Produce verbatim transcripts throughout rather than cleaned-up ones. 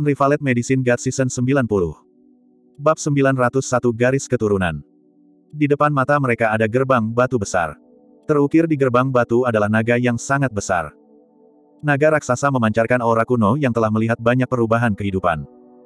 Unrivaled Medicine God Season sembilan puluh. Bab sembilan ratus satu Garis Keturunan. Di depan mata mereka ada gerbang batu besar. Terukir di gerbang batu adalah naga yang sangat besar. Naga raksasa memancarkan aura kuno yang telah melihat banyak perubahan kehidupan.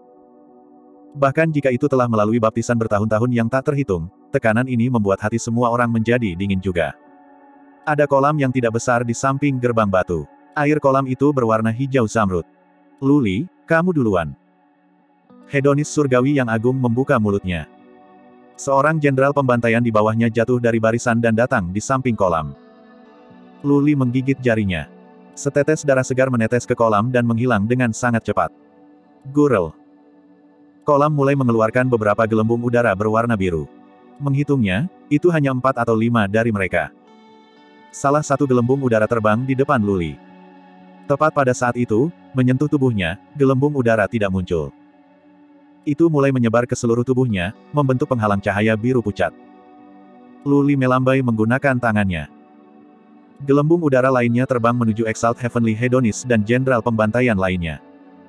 Bahkan jika itu telah melalui baptisan bertahun-tahun yang tak terhitung, tekanan ini membuat hati semua orang menjadi dingin juga. Ada kolam yang tidak besar di samping gerbang batu. Air kolam itu berwarna hijau zamrud. Luli, kamu duluan. Hedonis surgawi yang agung membuka mulutnya. Seorang jenderal pembantaian di bawahnya jatuh dari barisan dan datang di samping kolam. Luli menggigit jarinya. Setetes darah segar menetes ke kolam dan menghilang dengan sangat cepat. Gurel. Kolam mulai mengeluarkan beberapa gelembung udara berwarna biru. Menghitungnya, itu hanya empat atau lima dari mereka. Salah satu gelembung udara terbang di depan Luli. Tepat pada saat itu, menyentuh tubuhnya, gelembung udara tidak muncul. Itu mulai menyebar ke seluruh tubuhnya, membentuk penghalang cahaya biru pucat. Luli melambai menggunakan tangannya. Gelembung udara lainnya terbang menuju Exalt Heavenly Hedonis dan jenderal pembantaian lainnya.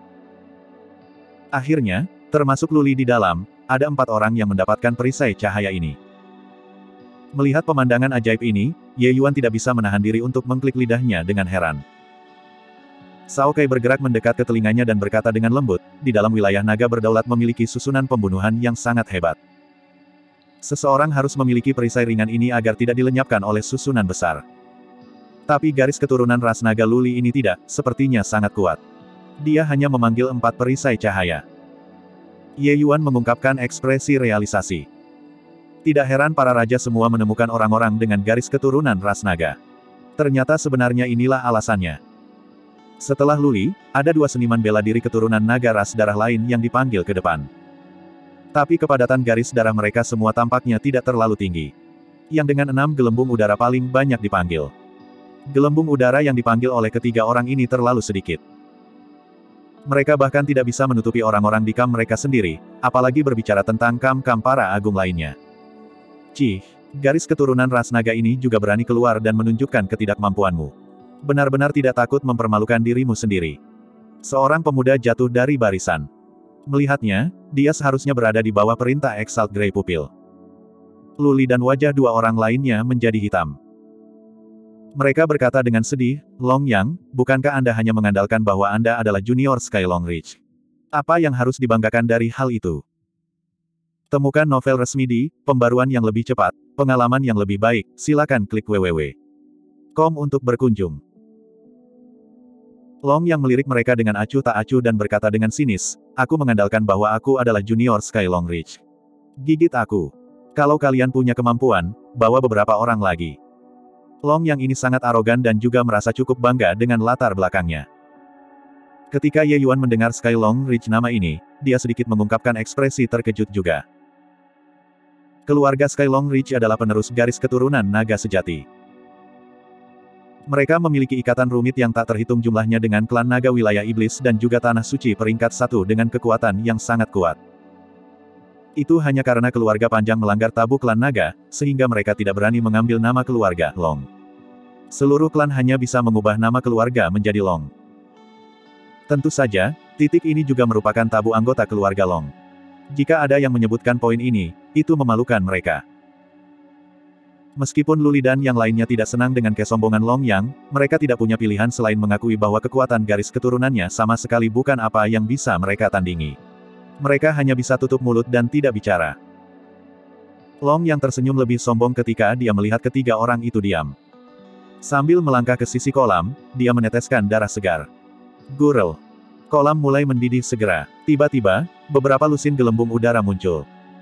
Akhirnya, termasuk Luli di dalam, ada empat orang yang mendapatkan perisai cahaya ini. Melihat pemandangan ajaib ini, Ye Yuan tidak bisa menahan diri untuk mengklik lidahnya dengan heran. Cao Kai bergerak mendekat ke telinganya dan berkata dengan lembut, di dalam wilayah naga berdaulat memiliki susunan pembunuhan yang sangat hebat. Seseorang harus memiliki perisai ringan ini agar tidak dilenyapkan oleh susunan besar. Tapi garis keturunan ras naga Luli ini tidak, sepertinya sangat kuat. Dia hanya memanggil empat perisai cahaya. Ye Yuan mengungkapkan ekspresi realisasi. Tidak heran para raja semua menemukan orang-orang dengan garis keturunan ras naga. Ternyata sebenarnya inilah alasannya. Setelah Luli, ada dua seniman bela diri keturunan naga ras darah lain yang dipanggil ke depan. Tapi kepadatan garis darah mereka semua tampaknya tidak terlalu tinggi. Yang dengan enam gelembung udara paling banyak dipanggil. Gelembung udara yang dipanggil oleh ketiga orang ini terlalu sedikit. Mereka bahkan tidak bisa menutupi orang-orang di kam mereka sendiri, apalagi berbicara tentang kam-kam para agung lainnya. Cih, garis keturunan ras naga ini juga berani keluar dan menunjukkan ketidakmampuanmu. Benar-benar tidak takut mempermalukan dirimu sendiri. Seorang pemuda jatuh dari barisan. Melihatnya, dia seharusnya berada di bawah perintah Exalt Grey Pupil. Luli dan wajah dua orang lainnya menjadi hitam. Mereka berkata dengan sedih, Long Yang, bukankah Anda hanya mengandalkan bahwa Anda adalah junior Sky Long Ridge? Apa yang harus dibanggakan dari hal itu? Temukan novel resmi di Pembaruan yang lebih cepat, pengalaman yang lebih baik, silakan klik www titik com untuk berkunjung. Long yang melirik mereka dengan acuh tak acuh dan berkata dengan sinis, aku mengandalkan bahwa aku adalah junior Sky Long Ridge. Gigit aku. Kalau kalian punya kemampuan, bawa beberapa orang lagi. Long yang ini sangat arogan dan juga merasa cukup bangga dengan latar belakangnya. Ketika Ye Yuan mendengar Sky Long Ridge nama ini, dia sedikit mengungkapkan ekspresi terkejut juga. Keluarga Sky Long Ridge adalah penerus garis keturunan naga sejati. Mereka memiliki ikatan rumit yang tak terhitung jumlahnya dengan klan naga wilayah iblis dan juga tanah suci peringkat satu dengan kekuatan yang sangat kuat. Itu hanya karena keluarga panjang melanggar tabu klan naga, sehingga mereka tidak berani mengambil nama keluarga Long. Seluruh klan hanya bisa mengubah nama keluarga menjadi Long. Tentu saja, titik ini juga merupakan tabu anggota keluarga Long. Jika ada yang menyebutkan poin ini, itu memalukan mereka. Meskipun Luli dan yang lainnya tidak senang dengan kesombongan Long Yang, mereka tidak punya pilihan selain mengakui bahwa kekuatan garis keturunannya sama sekali bukan apa yang bisa mereka tandingi. Mereka hanya bisa tutup mulut dan tidak bicara. Long Yang tersenyum lebih sombong ketika dia melihat ketiga orang itu diam. Sambil melangkah ke sisi kolam, dia meneteskan darah segar. Gurel. Kolam mulai mendidih segera. Tiba-tiba, beberapa lusin gelembung udara muncul.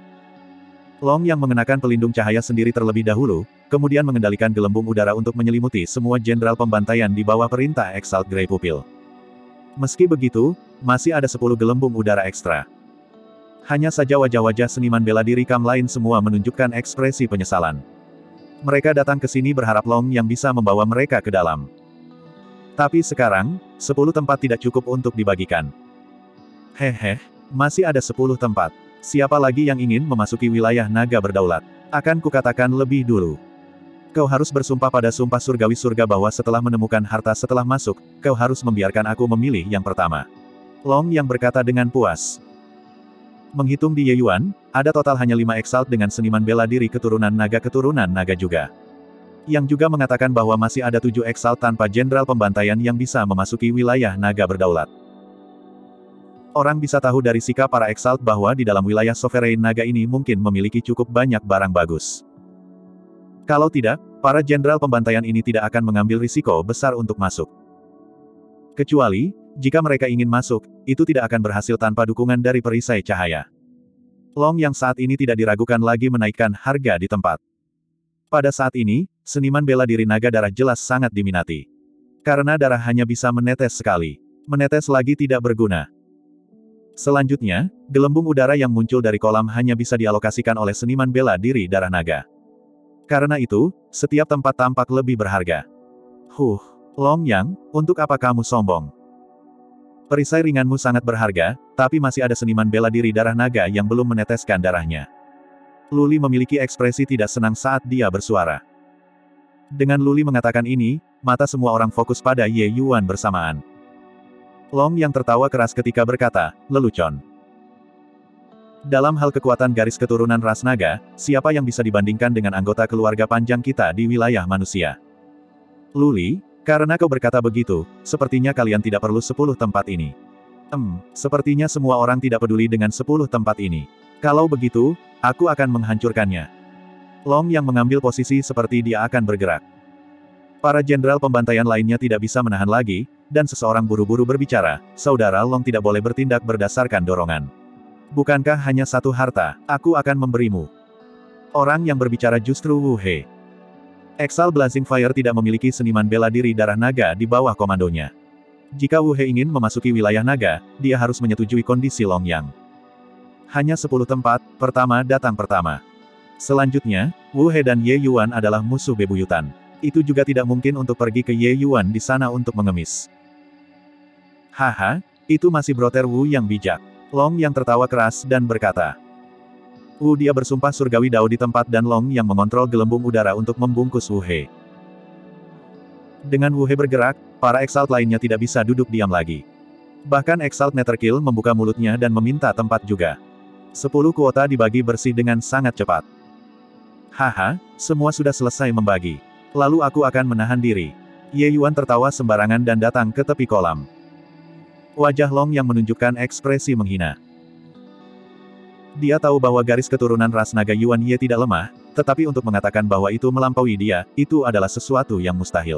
Long yang mengenakan pelindung cahaya sendiri terlebih dahulu, kemudian mengendalikan gelembung udara untuk menyelimuti semua jenderal pembantaian di bawah perintah Exalt Grey Pupil. Meski begitu, masih ada sepuluh gelembung udara ekstra. Hanya saja wajah-wajah seniman bela diri kam lain semua menunjukkan ekspresi penyesalan. Mereka datang ke sini berharap Long yang bisa membawa mereka ke dalam. Tapi sekarang, sepuluh tempat tidak cukup untuk dibagikan. Hehe, masih ada sepuluh tempat. Siapa lagi yang ingin memasuki wilayah naga berdaulat? Akan kukatakan lebih dulu. Kau harus bersumpah pada sumpah surgawi surga bahwa setelah menemukan harta setelah masuk, kau harus membiarkan aku memilih yang pertama. Long Yang berkata dengan puas. Menghitung di Ye Yuan, ada total hanya lima Exalt dengan seniman bela diri keturunan naga keturunan naga juga. Yang juga mengatakan bahwa masih ada tujuh Exalt tanpa jenderal pembantaian yang bisa memasuki wilayah naga berdaulat. Orang bisa tahu dari sikap para Exalt bahwa di dalam wilayah Sovereign naga ini mungkin memiliki cukup banyak barang bagus. Kalau tidak, para jenderal pembantaian ini tidak akan mengambil risiko besar untuk masuk. Kecuali, jika mereka ingin masuk, itu tidak akan berhasil tanpa dukungan dari perisai cahaya. Long Yang saat ini tidak diragukan lagi menaikkan harga di tempat. Pada saat ini, seniman bela diri naga darah jelas sangat diminati. Karena darah hanya bisa menetes sekali. Menetes lagi tidak berguna. Selanjutnya, gelembung udara yang muncul dari kolam hanya bisa dialokasikan oleh seniman bela diri darah naga. Karena itu, setiap tempat tampak lebih berharga. Huh, Long Yang, untuk apa kamu sombong? Perisai ringanmu sangat berharga, tapi masih ada seniman bela diri darah naga yang belum meneteskan darahnya. Luli memiliki ekspresi tidak senang saat dia bersuara. Dengan Luli mengatakan ini, mata semua orang fokus pada Ye Yuan bersamaan. Long Yang tertawa keras ketika berkata, lelucon. Dalam hal kekuatan garis keturunan ras naga, siapa yang bisa dibandingkan dengan anggota keluarga panjang kita di wilayah manusia? Luli, karena kau berkata begitu, sepertinya kalian tidak perlu sepuluh tempat ini. Hmm, sepertinya semua orang tidak peduli dengan sepuluh tempat ini. Kalau begitu, aku akan menghancurkannya. Long Yang mengambil posisi seperti dia akan bergerak. Para jenderal pembantaian lainnya tidak bisa menahan lagi, dan seseorang buru-buru berbicara, Saudara Long tidak boleh bertindak berdasarkan dorongan. Bukankah hanya satu harta, aku akan memberimu. Orang yang berbicara justru Wu He. Exalt Blazing Fire tidak memiliki seniman bela diri darah naga di bawah komandonya. Jika Wu He ingin memasuki wilayah naga, dia harus menyetujui kondisi Long Yang. Hanya sepuluh tempat, pertama datang pertama. Selanjutnya, Wu He dan Ye Yuan adalah musuh bebuyutan. Itu juga tidak mungkin untuk pergi ke Ye Yuan di sana untuk mengemis. Haha, itu masih broter Wu yang bijak. Long Yang tertawa keras dan berkata. Wu dia bersumpah surgawi Dao di tempat dan Long Yang mengontrol gelembung udara untuk membungkus Wu He. Dengan Wu He bergerak, para Exalt lainnya tidak bisa duduk diam lagi. Bahkan Exalt Netherkill membuka mulutnya dan meminta tempat juga. Sepuluh kuota dibagi bersih dengan sangat cepat. Haha, semua sudah selesai membagi. Lalu aku akan menahan diri. Ye Yuan tertawa sembarangan dan datang ke tepi kolam. Wajah Long Yang menunjukkan ekspresi menghina. Dia tahu bahwa garis keturunan ras naga Yuan Ye tidak lemah, tetapi untuk mengatakan bahwa itu melampaui dia, itu adalah sesuatu yang mustahil.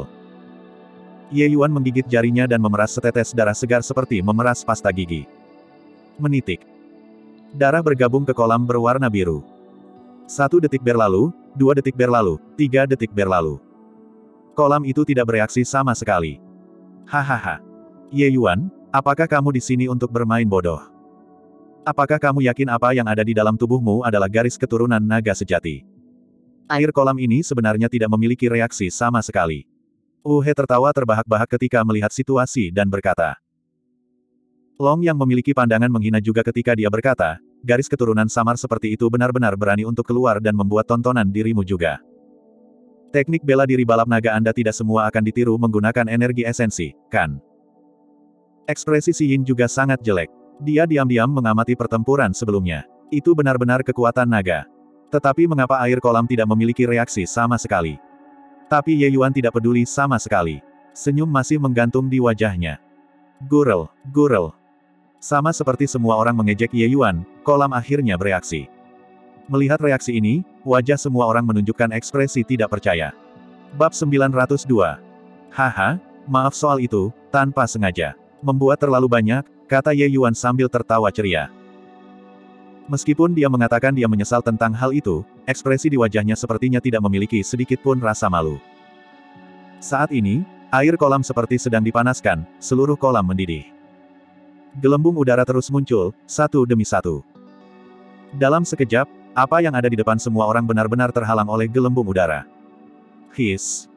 Ye Yuan menggigit jarinya dan memeras setetes darah segar seperti memeras pasta gigi. Menitik. Darah bergabung ke kolam berwarna biru. Satu detik berlalu, dua detik berlalu, tiga detik berlalu. Kolam itu tidak bereaksi sama sekali. Hahaha. Ye Yuan, apakah kamu di sini untuk bermain bodoh? Apakah kamu yakin apa yang ada di dalam tubuhmu adalah garis keturunan naga sejati? Air kolam ini sebenarnya tidak memiliki reaksi sama sekali. Wu He tertawa terbahak-bahak ketika melihat situasi dan berkata. Long Yang memiliki pandangan menghina juga ketika dia berkata, garis keturunan samar seperti itu benar-benar berani untuk keluar dan membuat tontonan dirimu juga. Teknik bela diri balap naga Anda tidak semua akan ditiru menggunakan energi esensi, kan? Ekspresi Si Yin juga sangat jelek. Dia diam-diam mengamati pertempuran sebelumnya. Itu benar-benar kekuatan naga. Tetapi mengapa air kolam tidak memiliki reaksi sama sekali? Tapi Ye Yuan tidak peduli sama sekali. Senyum masih menggantung di wajahnya. Gurel, gurel. Sama seperti semua orang mengejek Ye Yuan, kolam akhirnya bereaksi. Melihat reaksi ini, wajah semua orang menunjukkan ekspresi tidak percaya. Bab sembilan ratus dua. Haha, maaf soal itu, tanpa sengaja. Membuat terlalu banyak, kata Ye Yuan sambil tertawa ceria. Meskipun dia mengatakan dia menyesal tentang hal itu, ekspresi di wajahnya sepertinya tidak memiliki sedikit pun rasa malu. Saat ini, air kolam seperti sedang dipanaskan, seluruh kolam mendidih. Gelembung udara terus muncul, satu demi satu. Dalam sekejap, apa yang ada di depan semua orang benar-benar terhalang oleh gelembung udara. His.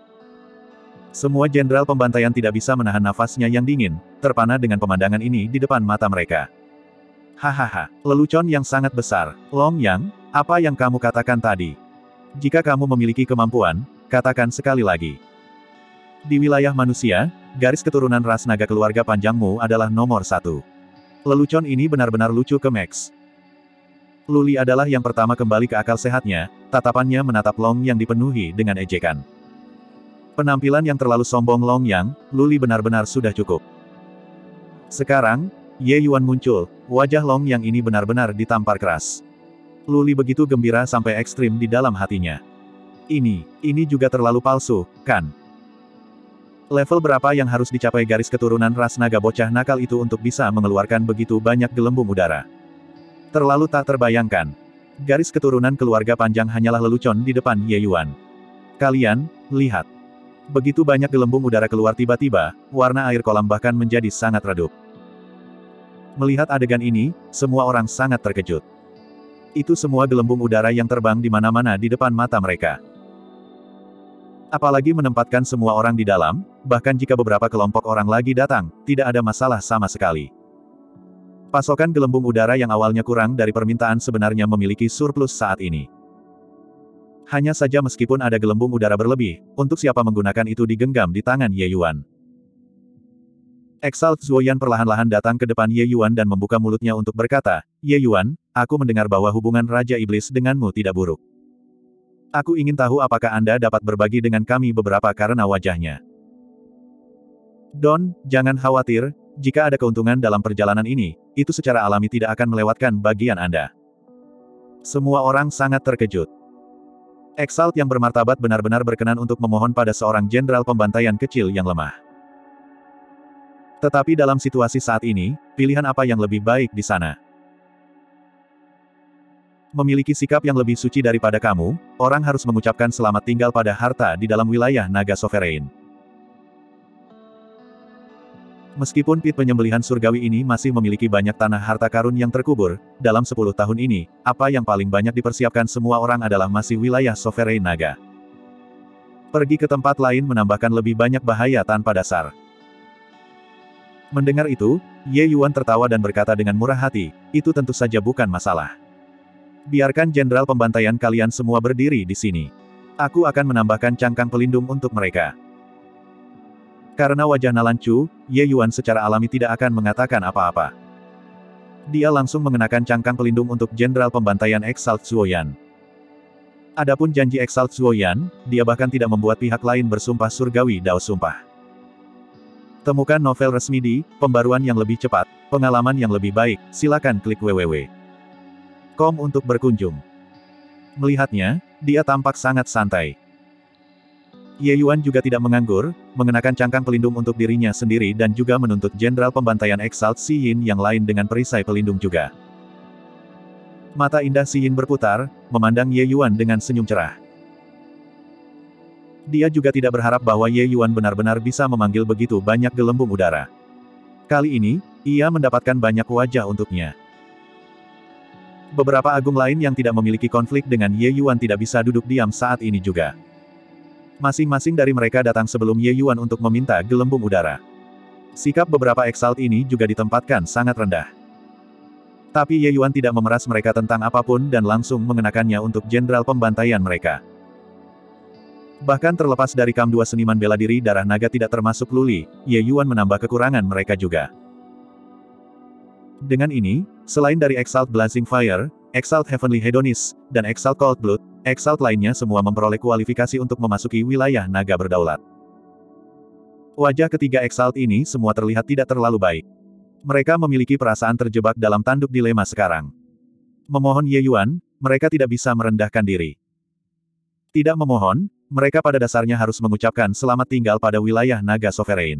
Semua jenderal pembantaian tidak bisa menahan nafasnya yang dingin, terpana dengan pemandangan ini di depan mata mereka. Hahaha, lelucon yang sangat besar. Long Yang, apa yang kamu katakan tadi? Jika kamu memiliki kemampuan, katakan sekali lagi. Di wilayah manusia, garis keturunan ras naga keluarga panjangmu adalah nomor satu. Lelucon ini benar-benar lucu ke Max. Luli adalah yang pertama kembali ke akal sehatnya, tatapannya menatap Long yang dipenuhi dengan ejekan. Penampilan yang terlalu sombong Long Yang, Luli benar-benar sudah cukup. Sekarang, Ye Yuan muncul, wajah Long Yang ini benar-benar ditampar keras. Luli begitu gembira sampai ekstrim di dalam hatinya. Ini, ini juga terlalu palsu, kan? Level berapa yang harus dicapai garis keturunan ras naga bocah nakal itu untuk bisa mengeluarkan begitu banyak gelembung udara? Terlalu tak terbayangkan. Garis keturunan keluarga panjang hanyalah lelucon di depan Ye Yuan. Kalian, lihat. Begitu banyak gelembung udara keluar tiba-tiba, warna air kolam bahkan menjadi sangat redup. Melihat adegan ini, semua orang sangat terkejut. Itu semua gelembung udara yang terbang di mana-mana di depan mata mereka. Apalagi menempatkan semua orang di dalam, bahkan jika beberapa kelompok orang lagi datang, tidak ada masalah sama sekali. Pasokan gelembung udara yang awalnya kurang dari permintaan sebenarnya memiliki surplus saat ini. Hanya saja meskipun ada gelembung udara berlebih, untuk siapa menggunakan itu digenggam di tangan Ye Yuan. Exalt Zuoyan perlahan-lahan datang ke depan Ye Yuan dan membuka mulutnya untuk berkata, Ye Yuan, aku mendengar bahwa hubungan Raja Iblis denganmu tidak buruk. Aku ingin tahu apakah Anda dapat berbagi dengan kami beberapa karena wajahnya. Don, jangan khawatir, jika ada keuntungan dalam perjalanan ini, itu secara alami tidak akan melewatkan bagian Anda. Semua orang sangat terkejut. Exalt yang bermartabat benar-benar berkenan untuk memohon pada seorang jenderal pembantaian kecil yang lemah. Tetapi dalam situasi saat ini, pilihan apa yang lebih baik di sana? Memiliki sikap yang lebih suci daripada kamu, orang harus mengucapkan selamat tinggal pada harta di dalam wilayah naga sovereign. Meskipun pit penyembelihan surgawi ini masih memiliki banyak tanah harta karun yang terkubur, dalam sepuluh tahun ini, apa yang paling banyak dipersiapkan semua orang adalah masih wilayah sovereign naga. Pergi ke tempat lain menambahkan lebih banyak bahaya tanpa dasar. Mendengar itu, Ye Yuan tertawa dan berkata dengan murah hati, itu tentu saja bukan masalah. Biarkan jenderal pembantaian kalian semua berdiri di sini. Aku akan menambahkan cangkang pelindung untuk mereka. Karena wajah Nalan Chu, Ye Yuan secara alami tidak akan mengatakan apa-apa. Dia langsung mengenakan cangkang pelindung untuk jenderal pembantaian Exalt Zuoyan. Adapun janji Exalt Zuoyan, dia bahkan tidak membuat pihak lain bersumpah surgawi Dao Sumpah. Temukan novel resmi di Pembaruan yang lebih cepat, pengalaman yang lebih baik, silakan klik www titik com untuk berkunjung. Melihatnya, dia tampak sangat santai. Ye Yuan juga tidak menganggur, mengenakan cangkang pelindung untuk dirinya sendiri dan juga menuntut jenderal pembantaian Exalt Si Yin yang lain dengan perisai pelindung juga. Mata indah Si Yin berputar, memandang Ye Yuan dengan senyum cerah. Dia juga tidak berharap bahwa Ye Yuan benar-benar bisa memanggil begitu banyak gelembung udara. Kali ini, ia mendapatkan banyak wajah untuknya. Beberapa agung lain yang tidak memiliki konflik dengan Ye Yuan tidak bisa duduk diam saat ini juga. Masing-masing dari mereka datang sebelum Ye Yuan untuk meminta gelembung udara. Sikap beberapa Exalt ini juga ditempatkan sangat rendah. Tapi Ye Yuan tidak memeras mereka tentang apapun dan langsung mengenakannya untuk jenderal pembantaian mereka. Bahkan terlepas dari kam dua seniman bela diri darah naga tidak termasuk Luli, Ye Yuan menambah kekurangan mereka juga. Dengan ini, selain dari Exalt Blazing Fire, Exalt Heavenly Hedonist, dan Exalt Cold Blood, Exalt lainnya semua memperoleh kualifikasi untuk memasuki wilayah naga berdaulat. Wajah ketiga Exalt ini semua terlihat tidak terlalu baik. Mereka memiliki perasaan terjebak dalam tanduk dilema sekarang. Memohon Ye Yuan, mereka tidak bisa merendahkan diri. Tidak memohon, mereka pada dasarnya harus mengucapkan selamat tinggal pada wilayah naga sovereign.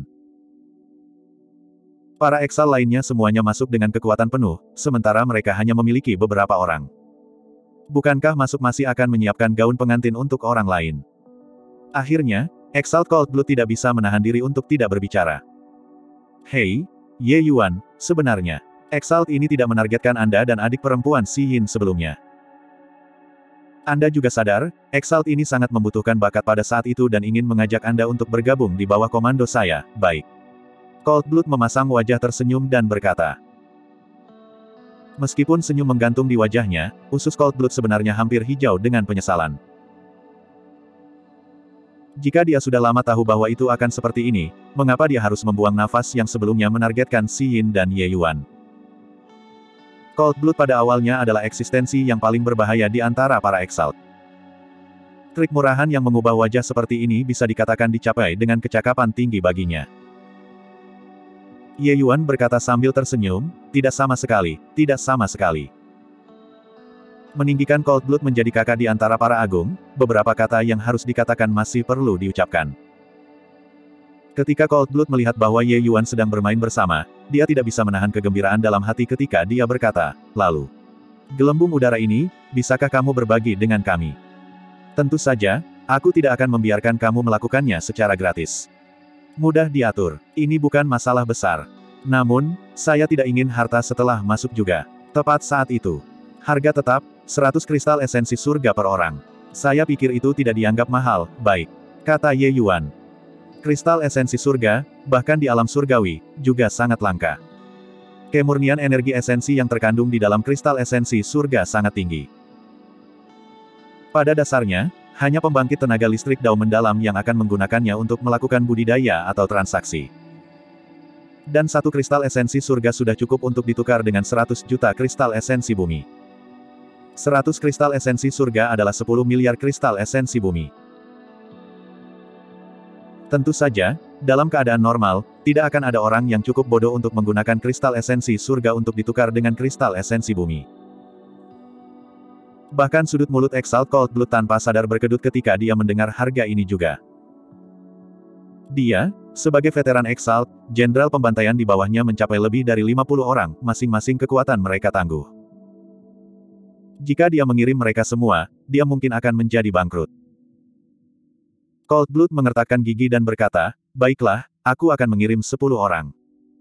Para Exalt lainnya semuanya masuk dengan kekuatan penuh, sementara mereka hanya memiliki beberapa orang. Bukankah masuk masih akan menyiapkan gaun pengantin untuk orang lain? Akhirnya, Exalt Cold Blood tidak bisa menahan diri untuk tidak berbicara. Hei, Ye Yuan, sebenarnya, Exalt ini tidak menargetkan Anda dan adik perempuan Si Yin sebelumnya. Anda juga sadar, Exalt ini sangat membutuhkan bakat pada saat itu dan ingin mengajak Anda untuk bergabung di bawah komando saya, baik. Cold Blood memasang wajah tersenyum dan berkata. Meskipun senyum menggantung di wajahnya, usus Cold Blood sebenarnya hampir hijau dengan penyesalan. Jika dia sudah lama tahu bahwa itu akan seperti ini, mengapa dia harus membuang nafas yang sebelumnya menargetkan Xi Yin dan Ye Yuan? Cold Blood pada awalnya adalah eksistensi yang paling berbahaya di antara para Exalt. Trik murahan yang mengubah wajah seperti ini bisa dikatakan dicapai dengan kecakapan tinggi baginya. Ye Yuan berkata sambil tersenyum, tidak sama sekali, tidak sama sekali. Meninggikan Cold Blood menjadi kakak di antara para agung, beberapa kata yang harus dikatakan masih perlu diucapkan. Ketika Cold Blood melihat bahwa Ye Yuan sedang bermain bersama, dia tidak bisa menahan kegembiraan dalam hati ketika dia berkata, lalu, gelembung udara ini, bisakah kamu berbagi dengan kami? Tentu saja, aku tidak akan membiarkan kamu melakukannya secara gratis. Mudah diatur, ini bukan masalah besar. Namun, saya tidak ingin harta setelah masuk juga. Tepat saat itu, harga tetap, seratus kristal esensi surga per orang. Saya pikir itu tidak dianggap mahal, baik, kata Ye Yuan. Kristal esensi surga, bahkan di alam surgawi, juga sangat langka. Kemurnian energi esensi yang terkandung di dalam kristal esensi surga sangat tinggi. Pada dasarnya, hanya pembangkit tenaga listrik Dao mendalam yang akan menggunakannya untuk melakukan budidaya atau transaksi. Dan satu kristal esensi surga sudah cukup untuk ditukar dengan seratus juta kristal esensi bumi. seratus kristal esensi surga adalah sepuluh miliar kristal esensi bumi. Tentu saja, dalam keadaan normal, tidak akan ada orang yang cukup bodoh untuk menggunakan kristal esensi surga untuk ditukar dengan kristal esensi bumi. Bahkan sudut mulut Exalt Cold Blood tanpa sadar berkedut ketika dia mendengar harga ini juga. Dia, sebagai veteran Exalt, jenderal pembantaian di bawahnya mencapai lebih dari lima puluh orang, masing-masing kekuatan mereka tangguh. Jika dia mengirim mereka semua, dia mungkin akan menjadi bangkrut. Cold Blood mengertakkan gigi dan berkata, baiklah, aku akan mengirim sepuluh orang.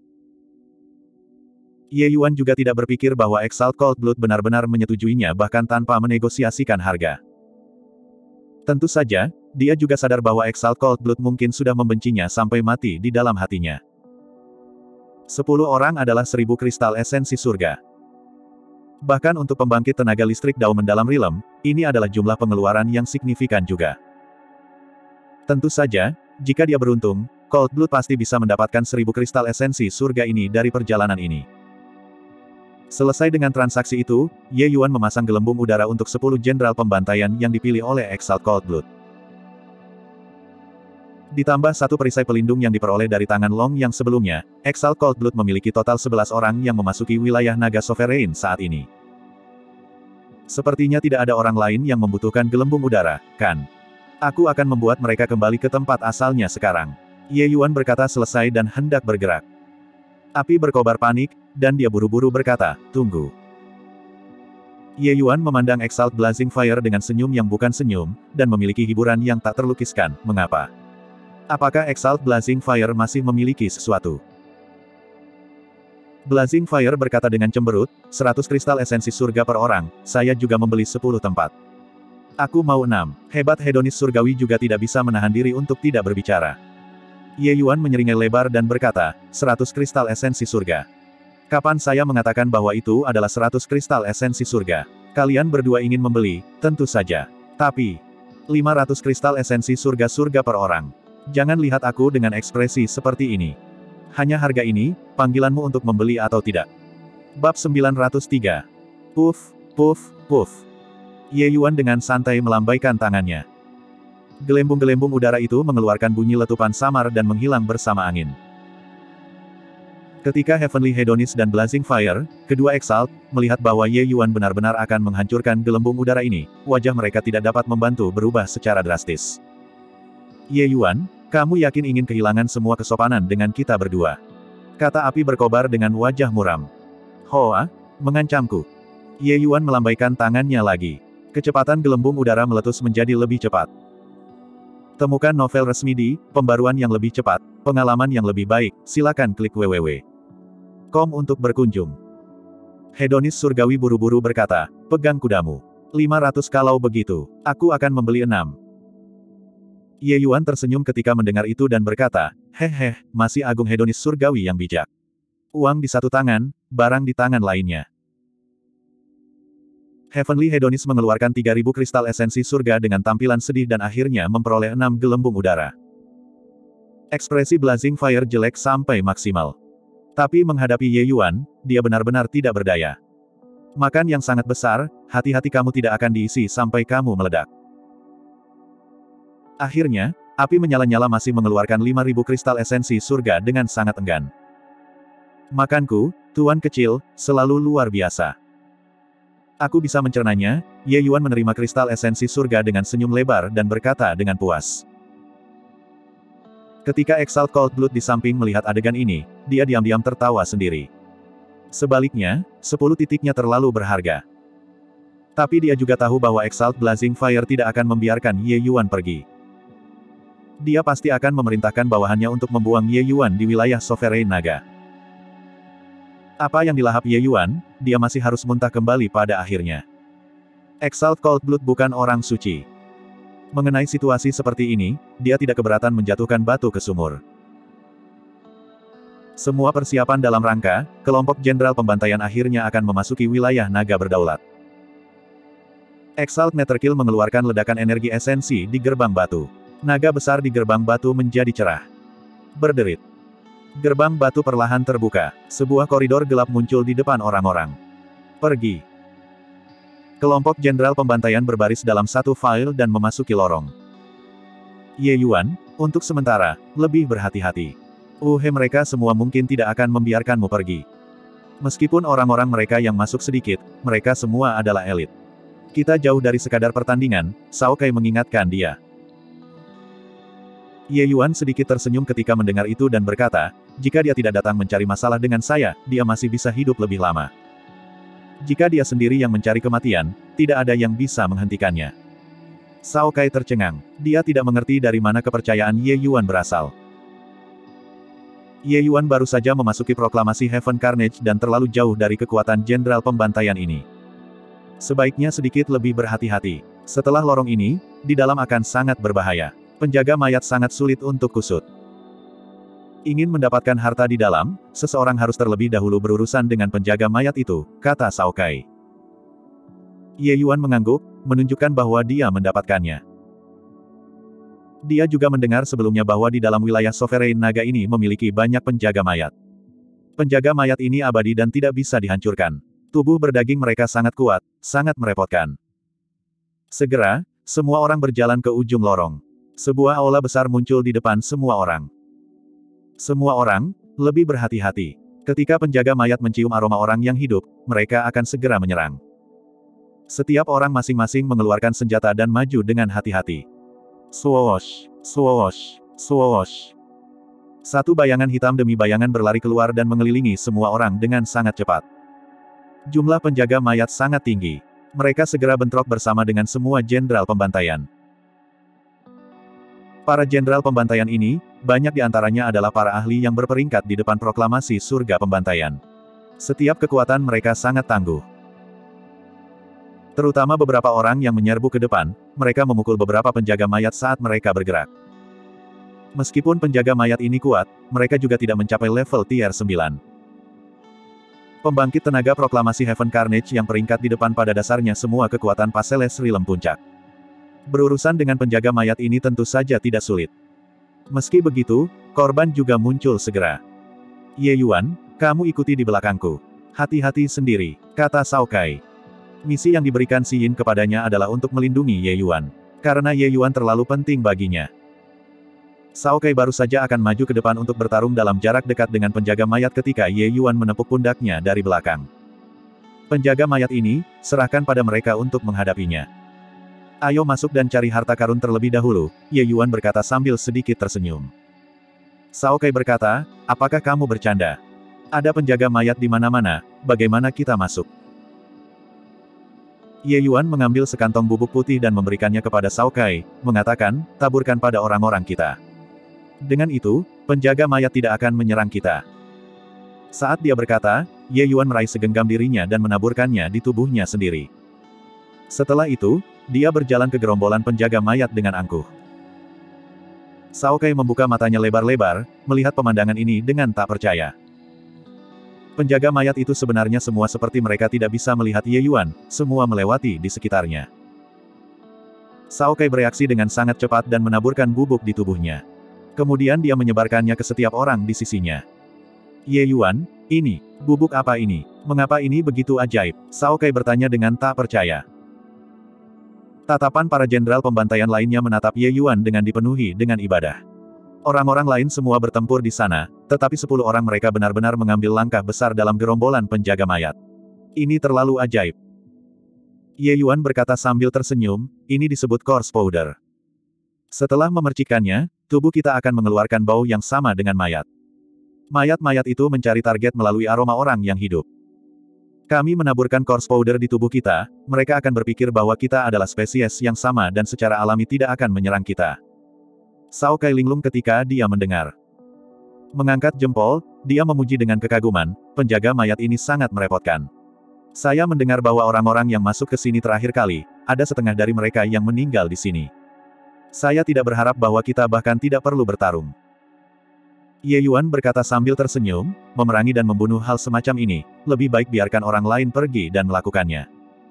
Ye Yuan juga tidak berpikir bahwa Exalt Cold Blood benar-benar menyetujuinya bahkan tanpa menegosiasikan harga. Tentu saja, dia juga sadar bahwa Exalt Cold Blood mungkin sudah membencinya sampai mati di dalam hatinya. Sepuluh orang adalah seribu kristal esensi surga. Bahkan untuk pembangkit tenaga listrik Dao mendalam Realm, ini adalah jumlah pengeluaran yang signifikan juga. Tentu saja, jika dia beruntung, Cold Blood pasti bisa mendapatkan seribu kristal esensi surga ini dari perjalanan ini. Selesai dengan transaksi itu, Ye Yuan memasang gelembung udara untuk sepuluh jenderal pembantaian yang dipilih oleh Exalt Cold Blood. Ditambah satu perisai pelindung yang diperoleh dari tangan Long yang sebelumnya, Exalt Cold Blood memiliki total sebelas orang yang memasuki wilayah naga Sovereign saat ini. Sepertinya tidak ada orang lain yang membutuhkan gelembung udara, kan? Aku akan membuat mereka kembali ke tempat asalnya sekarang. Ye Yuan berkata selesai dan hendak bergerak. Api berkobar panik, dan dia buru-buru berkata, tunggu. Ye Yuan memandang Exalt Blazing Fire dengan senyum yang bukan senyum, dan memiliki hiburan yang tak terlukiskan, mengapa? Apakah Exalt Blazing Fire masih memiliki sesuatu? Blazing Fire berkata dengan cemberut, seratus kristal esensi surga per orang, saya juga membeli sepuluh tempat. Aku mau enam. Hebat hedonis surgawi juga tidak bisa menahan diri untuk tidak berbicara. Ye Yuan menyeringai lebar dan berkata, seratus kristal esensi surga. Kapan saya mengatakan bahwa itu adalah seratus kristal esensi surga? Kalian berdua ingin membeli, tentu saja. Tapi, lima ratus kristal esensi surga-surga per orang. Jangan lihat aku dengan ekspresi seperti ini. Hanya harga ini, panggilanmu untuk membeli atau tidak. Bab sembilan ratus tiga. Puff, puff, puff. Ye Yuan dengan santai melambaikan tangannya. Gelembung-gelembung udara itu mengeluarkan bunyi letupan samar dan menghilang bersama angin. Ketika Heavenly Hedonis dan Blazing Fire, kedua Exalt, melihat bahwa Ye Yuan benar-benar akan menghancurkan gelembung udara ini, wajah mereka tidak dapat membantu berubah secara drastis. Ye Yuan, kamu yakin ingin kehilangan semua kesopanan dengan kita berdua? Kata api berkobar dengan wajah muram. Hoa, mengancamku. Ye Yuan melambaikan tangannya lagi. Kecepatan gelembung udara meletus menjadi lebih cepat. Temukan novel resmi di Pembaruan yang lebih cepat, pengalaman yang lebih baik, silakan klik www titik com untuk berkunjung. Hedonis surgawi buru-buru berkata, pegang kudamu. lima ratus kalau begitu, aku akan membeli enam. Ye Yuan tersenyum ketika mendengar itu dan berkata, hehe, masih agung hedonis surgawi yang bijak. Uang di satu tangan, barang di tangan lainnya. Heavenly Hedonis mengeluarkan tiga ribu kristal esensi surga dengan tampilan sedih dan akhirnya memperoleh enam gelembung udara. Ekspresi Blazing Fire jelek sampai maksimal. Tapi menghadapi Ye Yuan, dia benar-benar tidak berdaya. Makan yang sangat besar, hati-hati kamu tidak akan diisi sampai kamu meledak. Akhirnya, api menyala-nyala masih mengeluarkan lima ribu kristal esensi surga dengan sangat enggan. Makanku, tuan kecil, selalu luar biasa. Aku bisa mencernanya. Ye Yuan menerima kristal esensi surga dengan senyum lebar dan berkata dengan puas. Ketika Exalt Cold Blood di samping melihat adegan ini, dia diam-diam tertawa sendiri. Sebaliknya, sepuluh titiknya terlalu berharga. Tapi dia juga tahu bahwa Exalt Blazing Fire tidak akan membiarkan Ye Yuan pergi. Dia pasti akan memerintahkan bawahannya untuk membuang Ye Yuan di wilayah Sovereign Naga. Apa yang dilahap Ye Yuan, dia masih harus muntah kembali pada akhirnya. Exalt Cold Blood bukan orang suci. Mengenai situasi seperti ini, dia tidak keberatan menjatuhkan batu ke sumur. Semua persiapan dalam rangka, kelompok jenderal pembantaian akhirnya akan memasuki wilayah naga berdaulat. Exalt Netherkill mengeluarkan ledakan energi esensi di gerbang batu. Naga besar di gerbang batu menjadi cerah. Berderit. Gerbang batu perlahan terbuka. Sebuah koridor gelap muncul di depan orang-orang. Pergi. Kelompok jenderal pembantaian berbaris dalam satu file dan memasuki lorong. Ye Yuan, untuk sementara, lebih berhati-hati. Uhe mereka semua mungkin tidak akan membiarkanmu pergi. Meskipun orang-orang mereka yang masuk sedikit, mereka semua adalah elit. Kita jauh dari sekadar pertandingan, Cao Kai mengingatkan dia. Ye Yuan sedikit tersenyum ketika mendengar itu dan berkata, jika dia tidak datang mencari masalah dengan saya, dia masih bisa hidup lebih lama. Jika dia sendiri yang mencari kematian, tidak ada yang bisa menghentikannya. Cao Kai tercengang. Dia tidak mengerti dari mana kepercayaan Ye Yuan berasal. Ye Yuan baru saja memasuki proklamasi Heaven Carnage dan terlalu jauh dari kekuatan jenderal pembantaian ini. Sebaiknya sedikit lebih berhati-hati. Setelah lorong ini, di dalam akan sangat berbahaya. Penjaga mayat sangat sulit untuk kusut. Ingin mendapatkan harta di dalam, seseorang harus terlebih dahulu berurusan dengan penjaga mayat itu, kata Cao Kai. Ye Yuan mengangguk, menunjukkan bahwa dia mendapatkannya. Dia juga mendengar sebelumnya bahwa di dalam wilayah Sovereign Naga ini memiliki banyak penjaga mayat. Penjaga mayat ini abadi dan tidak bisa dihancurkan. Tubuh berdaging mereka sangat kuat, sangat merepotkan. Segera, semua orang berjalan ke ujung lorong. Sebuah aula besar muncul di depan semua orang. Semua orang, lebih berhati-hati. Ketika penjaga mayat mencium aroma orang yang hidup, mereka akan segera menyerang. Setiap orang masing-masing mengeluarkan senjata dan maju dengan hati-hati. Swoosh, swoosh, swoosh. Satu bayangan hitam demi bayangan berlari keluar dan mengelilingi semua orang dengan sangat cepat. Jumlah penjaga mayat sangat tinggi. Mereka segera bentrok bersama dengan semua jenderal pembantaian. Para jenderal pembantaian ini, banyak di antaranya adalah para ahli yang berperingkat di depan proklamasi surga pembantaian. Setiap kekuatan mereka sangat tangguh. Terutama beberapa orang yang menyerbu ke depan, mereka memukul beberapa penjaga mayat saat mereka bergerak. Meskipun penjaga mayat ini kuat, mereka juga tidak mencapai level tier sembilan. Pembangkit tenaga proklamasi Heaven Carnage yang peringkat di depan pada dasarnya semua kekuatan Paseles Realm Puncak. Berurusan dengan penjaga mayat ini tentu saja tidak sulit. Meski begitu, korban juga muncul segera. Ye Yuan, kamu ikuti di belakangku. Hati-hati sendiri, kata Cao Kai. Misi yang diberikan Xi Yin kepadanya adalah untuk melindungi Ye Yuan. Karena Ye Yuan terlalu penting baginya. Cao Kai baru saja akan maju ke depan untuk bertarung dalam jarak dekat dengan penjaga mayat ketika Ye Yuan menepuk pundaknya dari belakang. Penjaga mayat ini, serahkan pada mereka untuk menghadapinya. Ayo masuk dan cari harta karun terlebih dahulu, Ye Yuan berkata sambil sedikit tersenyum. Cao Kai berkata, apakah kamu bercanda? Ada penjaga mayat di mana-mana, bagaimana kita masuk? Ye Yuan mengambil sekantong bubuk putih dan memberikannya kepada Cao Kai, mengatakan, taburkan pada orang-orang kita. Dengan itu, penjaga mayat tidak akan menyerang kita. Saat dia berkata, Ye Yuan meraih segenggam dirinya dan menaburkannya di tubuhnya sendiri. Setelah itu, dia berjalan ke gerombolan penjaga mayat dengan angkuh. Cao Kai membuka matanya lebar-lebar, melihat pemandangan ini dengan tak percaya. Penjaga mayat itu sebenarnya semua seperti mereka tidak bisa melihat Ye Yuan, semua melewati di sekitarnya. Cao Kai bereaksi dengan sangat cepat dan menaburkan bubuk di tubuhnya. Kemudian dia menyebarkannya ke setiap orang di sisinya. Ye Yuan, ini, bubuk apa ini? Mengapa ini begitu ajaib? Cao Kai bertanya dengan tak percaya. Tatapan para jenderal pembantaian lainnya menatap Ye Yuan dengan dipenuhi dengan ibadah. Orang-orang lain semua bertempur di sana, tetapi sepuluh orang mereka benar-benar mengambil langkah besar dalam gerombolan penjaga mayat. Ini terlalu ajaib. Ye Yuan berkata sambil tersenyum, ini disebut corpse powder. Setelah memercikkannya, tubuh kita akan mengeluarkan bau yang sama dengan mayat. Mayat-mayat itu mencari target melalui aroma orang yang hidup. Kami menaburkan corpse powder di tubuh kita, mereka akan berpikir bahwa kita adalah spesies yang sama dan secara alami tidak akan menyerang kita. Cao Kai linglung ketika dia mendengar. Mengangkat jempol, dia memuji dengan kekaguman, penjaga mayat ini sangat merepotkan. Saya mendengar bahwa orang-orang yang masuk ke sini terakhir kali, ada setengah dari mereka yang meninggal di sini. Saya tidak berharap bahwa kita bahkan tidak perlu bertarung. Ye Yuan berkata sambil tersenyum, memerangi dan membunuh hal semacam ini, lebih baik biarkan orang lain pergi dan melakukannya.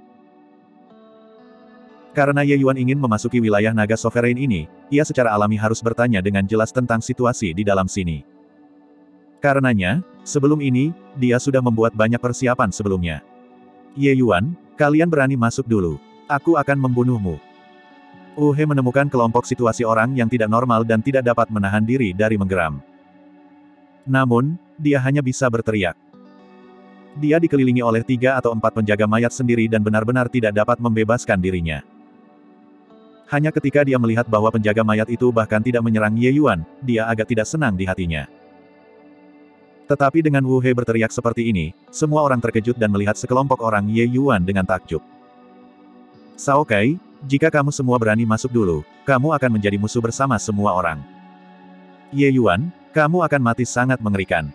Karena Ye Yuan ingin memasuki wilayah naga sovereign ini, ia secara alami harus bertanya dengan jelas tentang situasi di dalam sini. Karenanya, sebelum ini, dia sudah membuat banyak persiapan sebelumnya. Ye Yuan, kalian berani masuk dulu. Aku akan membunuhmu. Wu He menemukan kelompok situasi orang yang tidak normal dan tidak dapat menahan diri dari menggeram. Namun, dia hanya bisa berteriak. Dia dikelilingi oleh tiga atau empat penjaga mayat sendiri dan benar-benar tidak dapat membebaskan dirinya. Hanya ketika dia melihat bahwa penjaga mayat itu bahkan tidak menyerang Ye Yuan, dia agak tidak senang di hatinya. Tetapi dengan Wu He berteriak seperti ini, semua orang terkejut dan melihat sekelompok orang Ye Yuan dengan takjub. Cao Kai, jika kamu semua berani masuk dulu, kamu akan menjadi musuh bersama semua orang. Ye Yuan, kamu akan mati sangat mengerikan.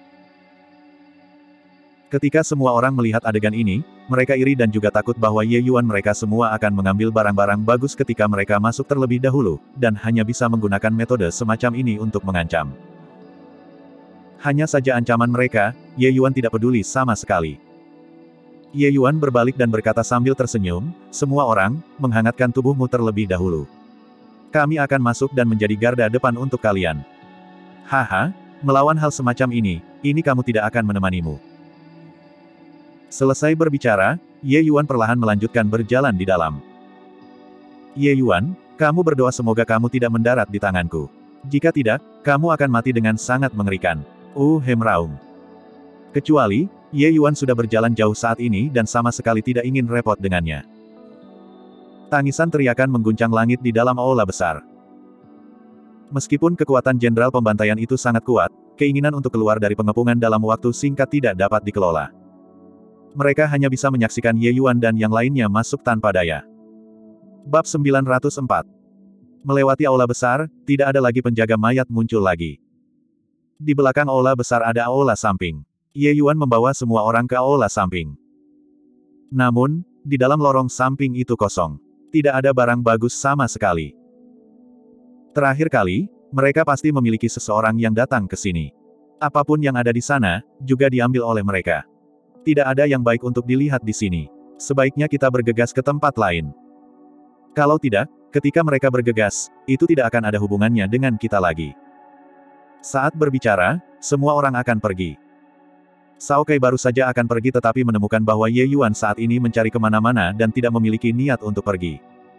Ketika semua orang melihat adegan ini, mereka iri dan juga takut bahwa Ye Yuan mereka semua akan mengambil barang-barang bagus ketika mereka masuk terlebih dahulu, dan hanya bisa menggunakan metode semacam ini untuk mengancam. Hanya saja ancaman mereka, Ye Yuan tidak peduli sama sekali. Ye Yuan berbalik dan berkata sambil tersenyum, semua orang, menghangatkan tubuhmu terlebih dahulu. Kami akan masuk dan menjadi garda depan untuk kalian. Haha, melawan hal semacam ini, ini kamu tidak akan menemanimu. Selesai berbicara, Ye Yuan perlahan melanjutkan berjalan di dalam. Ye Yuan, kamu berdoa semoga kamu tidak mendarat di tanganku. Jika tidak, kamu akan mati dengan sangat mengerikan. Wu He meraung. Kecuali, Ye Yuan sudah berjalan jauh saat ini dan sama sekali tidak ingin repot dengannya. Tangisan teriakan mengguncang langit di dalam aula besar. Meskipun kekuatan jenderal pembantaian itu sangat kuat, keinginan untuk keluar dari pengepungan dalam waktu singkat tidak dapat dikelola. Mereka hanya bisa menyaksikan Ye Yuan dan yang lainnya masuk tanpa daya. Bab sembilan ratus empat. Melewati aula besar, tidak ada lagi penjaga mayat muncul lagi. Di belakang aula besar ada aula samping. Ye Yuan membawa semua orang ke aula samping. Namun, di dalam lorong samping itu kosong. Tidak ada barang bagus sama sekali. Terakhir kali, mereka pasti memiliki seseorang yang datang ke sini. Apapun yang ada di sana, juga diambil oleh mereka. Tidak ada yang baik untuk dilihat di sini. Sebaiknya kita bergegas ke tempat lain. Kalau tidak, ketika mereka bergegas, itu tidak akan ada hubungannya dengan kita lagi. Saat berbicara, semua orang akan pergi. Cao Kai baru saja akan pergi tetapi menemukan bahwa Ye Yuan saat ini mencari kemana-mana dan tidak memiliki niat untuk pergi.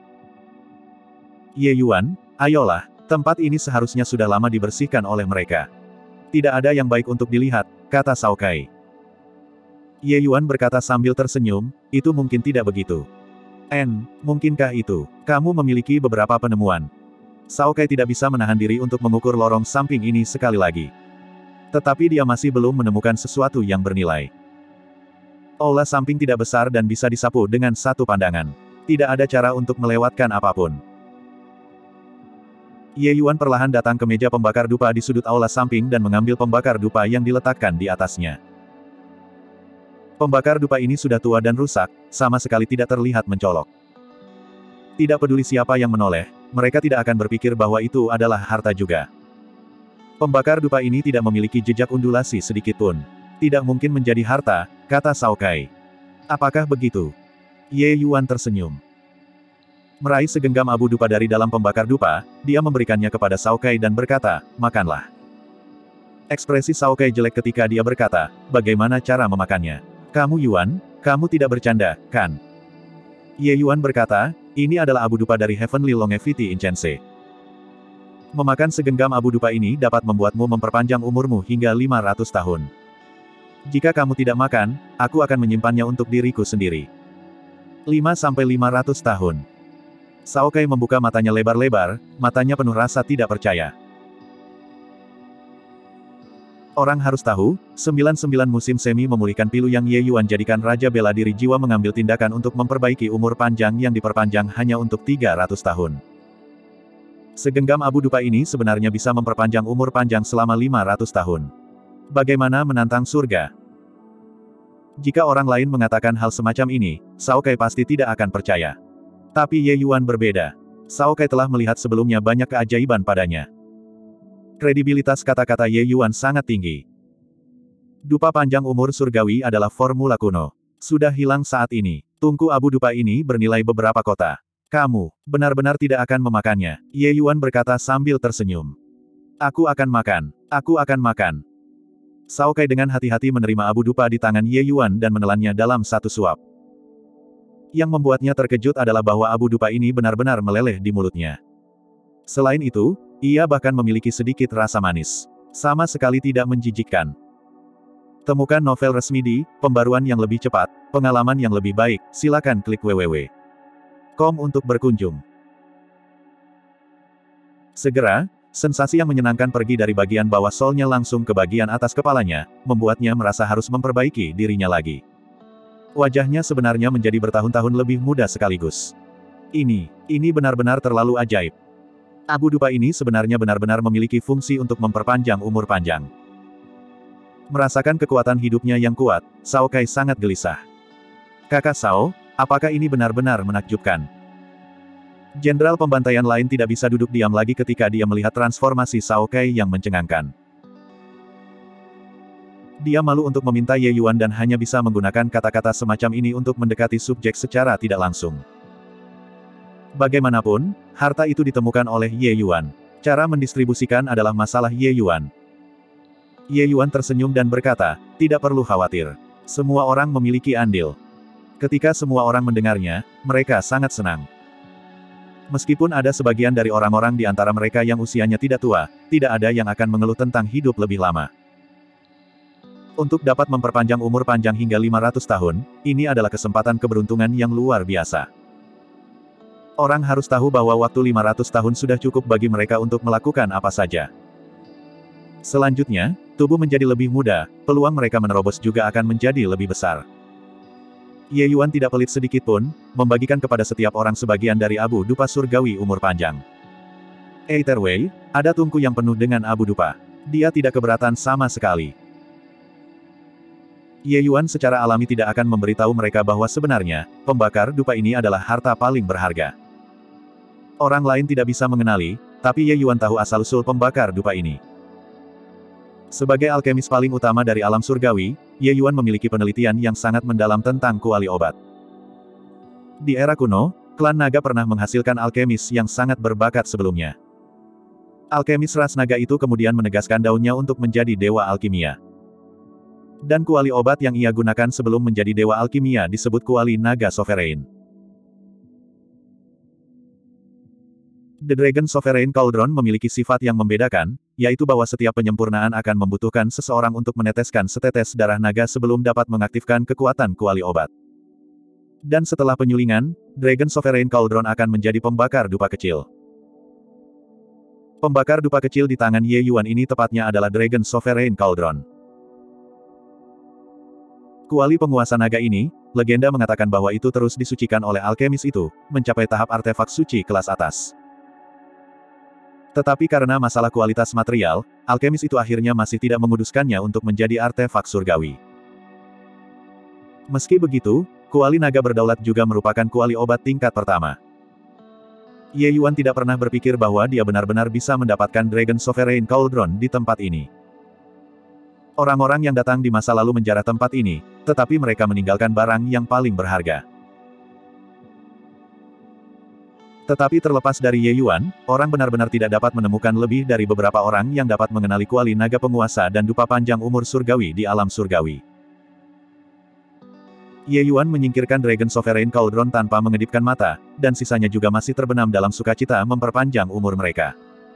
Ye Yuan, ayolah, tempat ini seharusnya sudah lama dibersihkan oleh mereka. Tidak ada yang baik untuk dilihat, kata Cao Kai. Ye Yuan berkata sambil tersenyum, itu mungkin tidak begitu. En, mungkinkah itu? Kamu memiliki beberapa penemuan. Cao Kai tidak bisa menahan diri untuk mengukur lorong samping ini sekali lagi. Tetapi dia masih belum menemukan sesuatu yang bernilai. Aula samping tidak besar dan bisa disapu dengan satu pandangan. Tidak ada cara untuk melewatkan apapun. Ye Yuan perlahan datang ke meja pembakar dupa di sudut aula samping dan mengambil pembakar dupa yang diletakkan di atasnya. Pembakar dupa ini sudah tua dan rusak, sama sekali tidak terlihat mencolok. Tidak peduli siapa yang menoleh, mereka tidak akan berpikir bahwa itu adalah harta juga. Pembakar dupa ini tidak memiliki jejak undulasi sedikit pun. Tidak mungkin menjadi harta, kata Cao Kai. Apakah begitu? Ye Yuan tersenyum. Meraih segenggam abu dupa dari dalam pembakar dupa, dia memberikannya kepada Cao Kai dan berkata, makanlah. Ekspresi Cao Kai jelek ketika dia berkata, bagaimana cara memakannya? Kamu Yuan, kamu tidak bercanda, kan? Ye Yuan berkata, ini adalah abu dupa dari Heavenly Longevity Incense. Memakan segenggam abu dupa ini dapat membuatmu memperpanjang umurmu hingga lima ratus tahun. Jika kamu tidak makan, aku akan menyimpannya untuk diriku sendiri. lima sampai lima ratus tahun. Cao Kai membuka matanya lebar-lebar, matanya penuh rasa tidak percaya. Orang harus tahu, sembilan puluh sembilan musim semi memulihkan pilu yang Ye Yuan jadikan Raja Bela Diri Jiwa mengambil tindakan untuk memperbaiki umur panjang yang diperpanjang hanya untuk tiga ratus tahun. Segenggam abu dupa ini sebenarnya bisa memperpanjang umur panjang selama lima ratus tahun. Bagaimana menantang surga? Jika orang lain mengatakan hal semacam ini, Cao Kai pasti tidak akan percaya. Tapi Ye Yuan berbeda. Cao Kai telah melihat sebelumnya banyak keajaiban padanya. Kredibilitas kata-kata Ye Yuan sangat tinggi. Dupa panjang umur surgawi adalah formula kuno. Sudah hilang saat ini. Tungku abu dupa ini bernilai beberapa kota. Kamu, benar-benar tidak akan memakannya, Ye Yuan berkata sambil tersenyum. Aku akan makan. Aku akan makan. Cao Kai dengan hati-hati menerima abu dupa di tangan Ye Yuan dan menelannya dalam satu suap. Yang membuatnya terkejut adalah bahwa abu dupa ini benar-benar meleleh di mulutnya. Selain itu, ia bahkan memiliki sedikit rasa manis. Sama sekali tidak menjijikkan. Temukan novel resmi di Pembaruan yang lebih cepat, pengalaman yang lebih baik, silakan klik www titik com untuk berkunjung. Segera, sensasi yang menyenangkan pergi dari bagian bawah solnya langsung ke bagian atas kepalanya, membuatnya merasa harus memperbaiki dirinya lagi. Wajahnya sebenarnya menjadi bertahun-tahun lebih muda sekaligus. Ini, ini benar-benar terlalu ajaib. Abu dupa ini sebenarnya benar-benar memiliki fungsi untuk memperpanjang umur panjang. Merasakan kekuatan hidupnya yang kuat, Cao Kai sangat gelisah. Kakak Cao, apakah ini benar-benar menakjubkan? Jenderal pembantaian lain tidak bisa duduk diam lagi ketika dia melihat transformasi Cao Kai yang mencengangkan. Dia malu untuk meminta Ye Yuan dan hanya bisa menggunakan kata-kata semacam ini untuk mendekati subjek secara tidak langsung. Bagaimanapun, harta itu ditemukan oleh Ye Yuan. Cara mendistribusikan adalah masalah Ye Yuan. Ye Yuan tersenyum dan berkata, tidak perlu khawatir. Semua orang memiliki andil. Ketika semua orang mendengarnya, mereka sangat senang. Meskipun ada sebagian dari orang-orang di antara mereka yang usianya tidak tua, tidak ada yang akan mengeluh tentang hidup lebih lama. Untuk dapat memperpanjang umur panjang hingga lima ratus tahun, ini adalah kesempatan keberuntungan yang luar biasa. Orang harus tahu bahwa waktu lima ratus tahun sudah cukup bagi mereka untuk melakukan apa saja. Selanjutnya, tubuh menjadi lebih muda, peluang mereka menerobos juga akan menjadi lebih besar. Ye Yuan tidak pelit sedikit pun, membagikan kepada setiap orang sebagian dari abu dupa surgawi umur panjang. Either way, ada tungku yang penuh dengan abu dupa. Dia tidak keberatan sama sekali. Ye Yuan secara alami tidak akan memberitahu mereka bahwa sebenarnya, pembakar dupa ini adalah harta paling berharga. Orang lain tidak bisa mengenali, tapi Ye Yuan tahu asal-usul pembakar dupa ini. Sebagai alkemis paling utama dari alam surgawi, Ye Yuan memiliki penelitian yang sangat mendalam tentang kuali obat. Di era kuno, klan naga pernah menghasilkan alkemis yang sangat berbakat sebelumnya. Alkemis ras naga itu kemudian menegaskan daunnya untuk menjadi dewa alkimia. Dan kuali obat yang ia gunakan sebelum menjadi dewa alkimia disebut kuali naga sovereign. The Dragon Sovereign Cauldron memiliki sifat yang membedakan, yaitu bahwa setiap penyempurnaan akan membutuhkan seseorang untuk meneteskan setetes darah naga sebelum dapat mengaktifkan kekuatan kuali obat. Dan setelah penyulingan, Dragon Sovereign Cauldron akan menjadi pembakar dupa kecil. Pembakar dupa kecil di tangan Ye Yuan ini tepatnya adalah Dragon Sovereign Cauldron. Kuali penguasa naga ini, legenda mengatakan bahwa itu terus disucikan oleh alkemis itu, mencapai tahap artefak suci kelas atas. Tetapi karena masalah kualitas material, alkemis itu akhirnya masih tidak menguduskannya untuk menjadi artefak surgawi. Meski begitu, kuali naga berdaulat juga merupakan kuali obat tingkat pertama. Ye Yuan tidak pernah berpikir bahwa dia benar-benar bisa mendapatkan Dragon Sovereign Cauldron di tempat ini. Orang-orang yang datang di masa lalu menjarah tempat ini, tetapi mereka meninggalkan barang yang paling berharga. Tetapi terlepas dari Ye Yuan, orang benar-benar tidak dapat menemukan lebih dari beberapa orang yang dapat mengenali kuali naga penguasa dan dupa panjang umur surgawi di alam surgawi. Ye Yuan menyingkirkan Dragon Sovereign Cauldron tanpa mengedipkan mata, dan sisanya juga masih terbenam dalam sukacita memperpanjang umur mereka.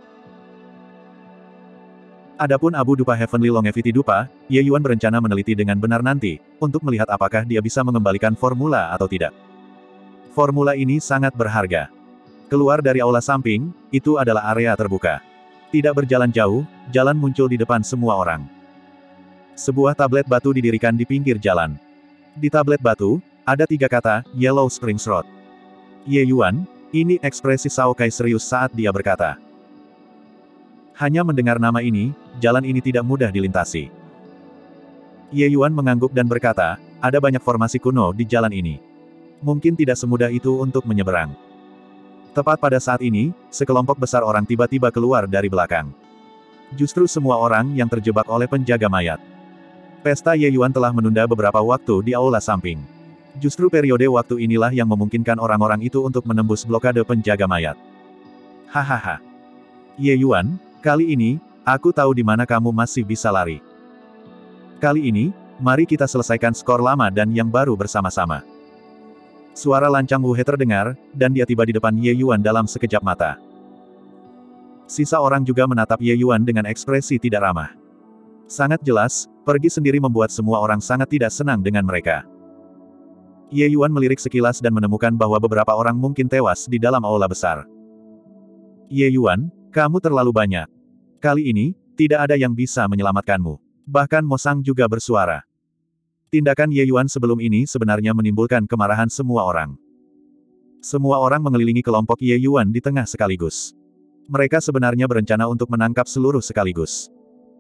Adapun Abu Dupa Heavenly Longevity Dupa, Ye Yuan berencana meneliti dengan benar nanti, untuk melihat apakah dia bisa mengembalikan formula atau tidak. Formula ini sangat berharga. Keluar dari aula samping, itu adalah area terbuka. Tidak berjalan jauh, jalan muncul di depan semua orang. Sebuah tablet batu didirikan di pinggir jalan. Di tablet batu, ada tiga kata, Yellow Springs Road. Ye Yuan, ini ekspresi Shao Kai serius saat dia berkata. Hanya mendengar nama ini, jalan ini tidak mudah dilintasi. Ye Yuan mengangguk dan berkata, ada banyak formasi kuno di jalan ini. Mungkin tidak semudah itu untuk menyeberang. Tepat pada saat ini, sekelompok besar orang tiba-tiba keluar dari belakang. Justru semua orang yang terjebak oleh penjaga mayat. Pesta Ye Yuan telah menunda beberapa waktu di aula samping. Justru periode waktu inilah yang memungkinkan orang-orang itu untuk menembus blokade penjaga mayat. Hahaha. Ye Yuan, kali ini, aku tahu di mana kamu masih bisa lari. Kali ini, mari kita selesaikan skor lama dan yang baru bersama-sama. Suara lancang Wu He terdengar, dan dia tiba di depan Ye Yuan dalam sekejap mata. Sisa orang juga menatap Ye Yuan dengan ekspresi tidak ramah. Sangat jelas, pergi sendiri membuat semua orang sangat tidak senang dengan mereka. Ye Yuan melirik sekilas dan menemukan bahwa beberapa orang mungkin tewas di dalam aula besar. Ye Yuan, kamu terlalu banyak. Kali ini, tidak ada yang bisa menyelamatkanmu. Bahkan Mo Sang juga bersuara. Tindakan Ye Yuan sebelum ini sebenarnya menimbulkan kemarahan semua orang. Semua orang mengelilingi kelompok Ye Yuan di tengah sekaligus. Mereka sebenarnya berencana untuk menangkap seluruh sekaligus.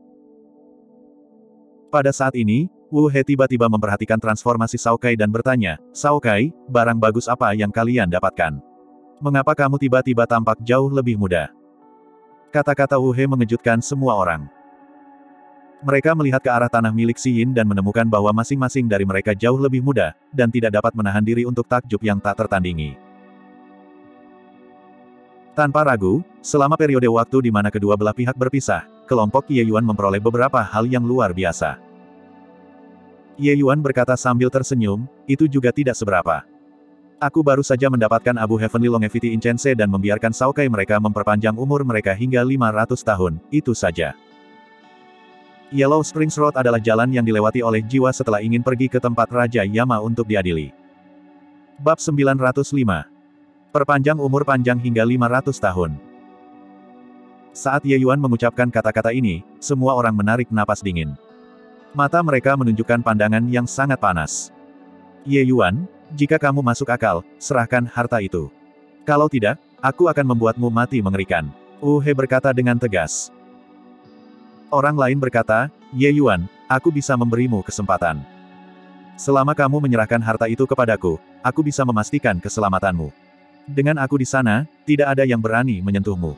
Pada saat ini, Wu He tiba-tiba memperhatikan transformasi Shao Kai dan bertanya, Shao Kai, barang bagus apa yang kalian dapatkan? Mengapa kamu tiba-tiba tampak jauh lebih muda? Kata-kata Wu He mengejutkan semua orang. Mereka melihat ke arah tanah milik Xi Yin dan menemukan bahwa masing-masing dari mereka jauh lebih muda, dan tidak dapat menahan diri untuk takjub yang tak tertandingi. Tanpa ragu, selama periode waktu di mana kedua belah pihak berpisah, kelompok Ye Yuan memperoleh beberapa hal yang luar biasa. Ye Yuan berkata sambil tersenyum, itu juga tidak seberapa. Aku baru saja mendapatkan Abu Heavenly Longevity Incense dan membiarkan Shao Kai mereka memperpanjang umur mereka hingga lima ratus tahun, itu saja. Yellow Springs Road adalah jalan yang dilewati oleh jiwa setelah ingin pergi ke tempat Raja Yama untuk diadili. Bab sembilan ratus lima. Perpanjang umur panjang hingga lima ratus tahun. Saat Ye Yuan mengucapkan kata-kata ini, semua orang menarik napas dingin. Mata mereka menunjukkan pandangan yang sangat panas. Ye Yuan, jika kamu masuk akal, serahkan harta itu. Kalau tidak, aku akan membuatmu mati mengerikan. Wu He berkata dengan tegas. Orang lain berkata, Ye Yuan, aku bisa memberimu kesempatan. Selama kamu menyerahkan harta itu kepadaku, aku bisa memastikan keselamatanmu. Dengan aku di sana, tidak ada yang berani menyentuhmu.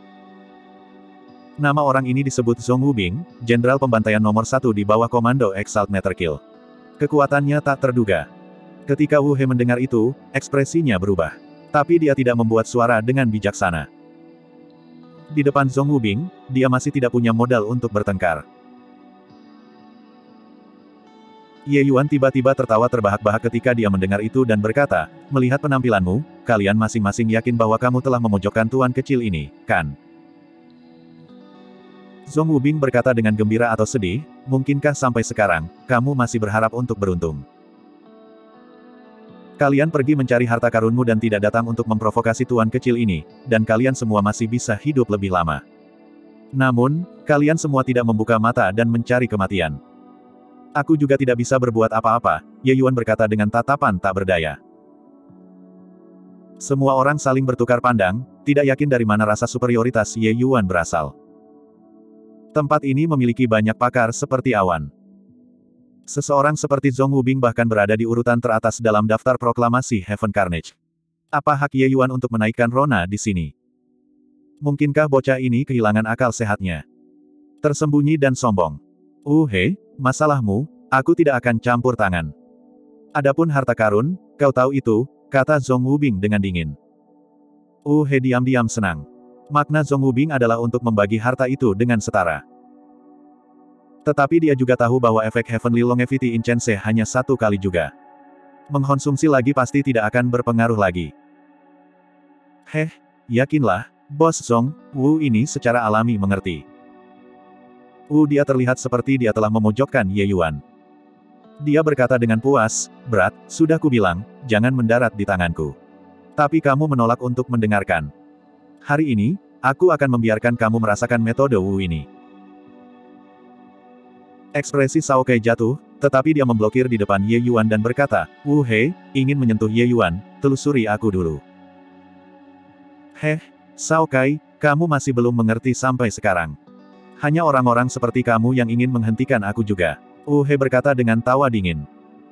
Nama orang ini disebut Zhong Wubing, jenderal pembantaian nomor satu di bawah komando Exalt Netherkill. Kekuatannya tak terduga. Ketika Wu He mendengar itu, ekspresinya berubah. Tapi dia tidak membuat suara dengan bijaksana. Di depan Zhong Wubing, dia masih tidak punya modal untuk bertengkar. Ye Yuan tiba-tiba tertawa terbahak-bahak ketika dia mendengar itu dan berkata, melihat penampilanmu, kalian masing-masing yakin bahwa kamu telah memojokkan tuan kecil ini, kan? Zhong Wubing berkata dengan gembira atau sedih, mungkinkah sampai sekarang, kamu masih berharap untuk beruntung? Kalian pergi mencari harta karunmu dan tidak datang untuk memprovokasi tuan kecil ini, dan kalian semua masih bisa hidup lebih lama. Namun, kalian semua tidak membuka mata dan mencari kematian. Aku juga tidak bisa berbuat apa-apa, Ye Yuan berkata dengan tatapan tak berdaya. Semua orang saling bertukar pandang, tidak yakin dari mana rasa superioritas Ye Yuan berasal. Tempat ini memiliki banyak pakar seperti awan. Seseorang seperti Zhong Wubing bahkan berada di urutan teratas dalam daftar proklamasi Heaven Carnage. Apa hak Ye Yuan untuk menaikkan Rona di sini? Mungkinkah bocah ini kehilangan akal sehatnya? Tersembunyi dan sombong. Uh he, masalahmu, aku tidak akan campur tangan. Adapun harta karun, kau tahu itu, kata Zhong Wubing dengan dingin. Uh he diam-diam senang. Makna Zhong Wubing adalah untuk membagi harta itu dengan setara. Tetapi dia juga tahu bahwa efek Heavenly Longevity Incense hanya satu kali juga. Mengkonsumsi lagi pasti tidak akan berpengaruh lagi. Heh, yakinlah, Bos Zhong, Wu ini secara alami mengerti. Wu dia terlihat seperti dia telah memojokkan Ye Yuan. Dia berkata dengan puas, berat, sudah kubilang, jangan mendarat di tanganku. Tapi kamu menolak untuk mendengarkan. Hari ini, aku akan membiarkan kamu merasakan metode Wu ini. Ekspresi Cao Kai jatuh, tetapi dia memblokir di depan Ye Yuan dan berkata, Wu He, ingin menyentuh Ye Yuan, telusuri aku dulu. Heh, Cao Kai, kamu masih belum mengerti sampai sekarang. Hanya orang-orang seperti kamu yang ingin menghentikan aku juga. Wu He berkata dengan tawa dingin.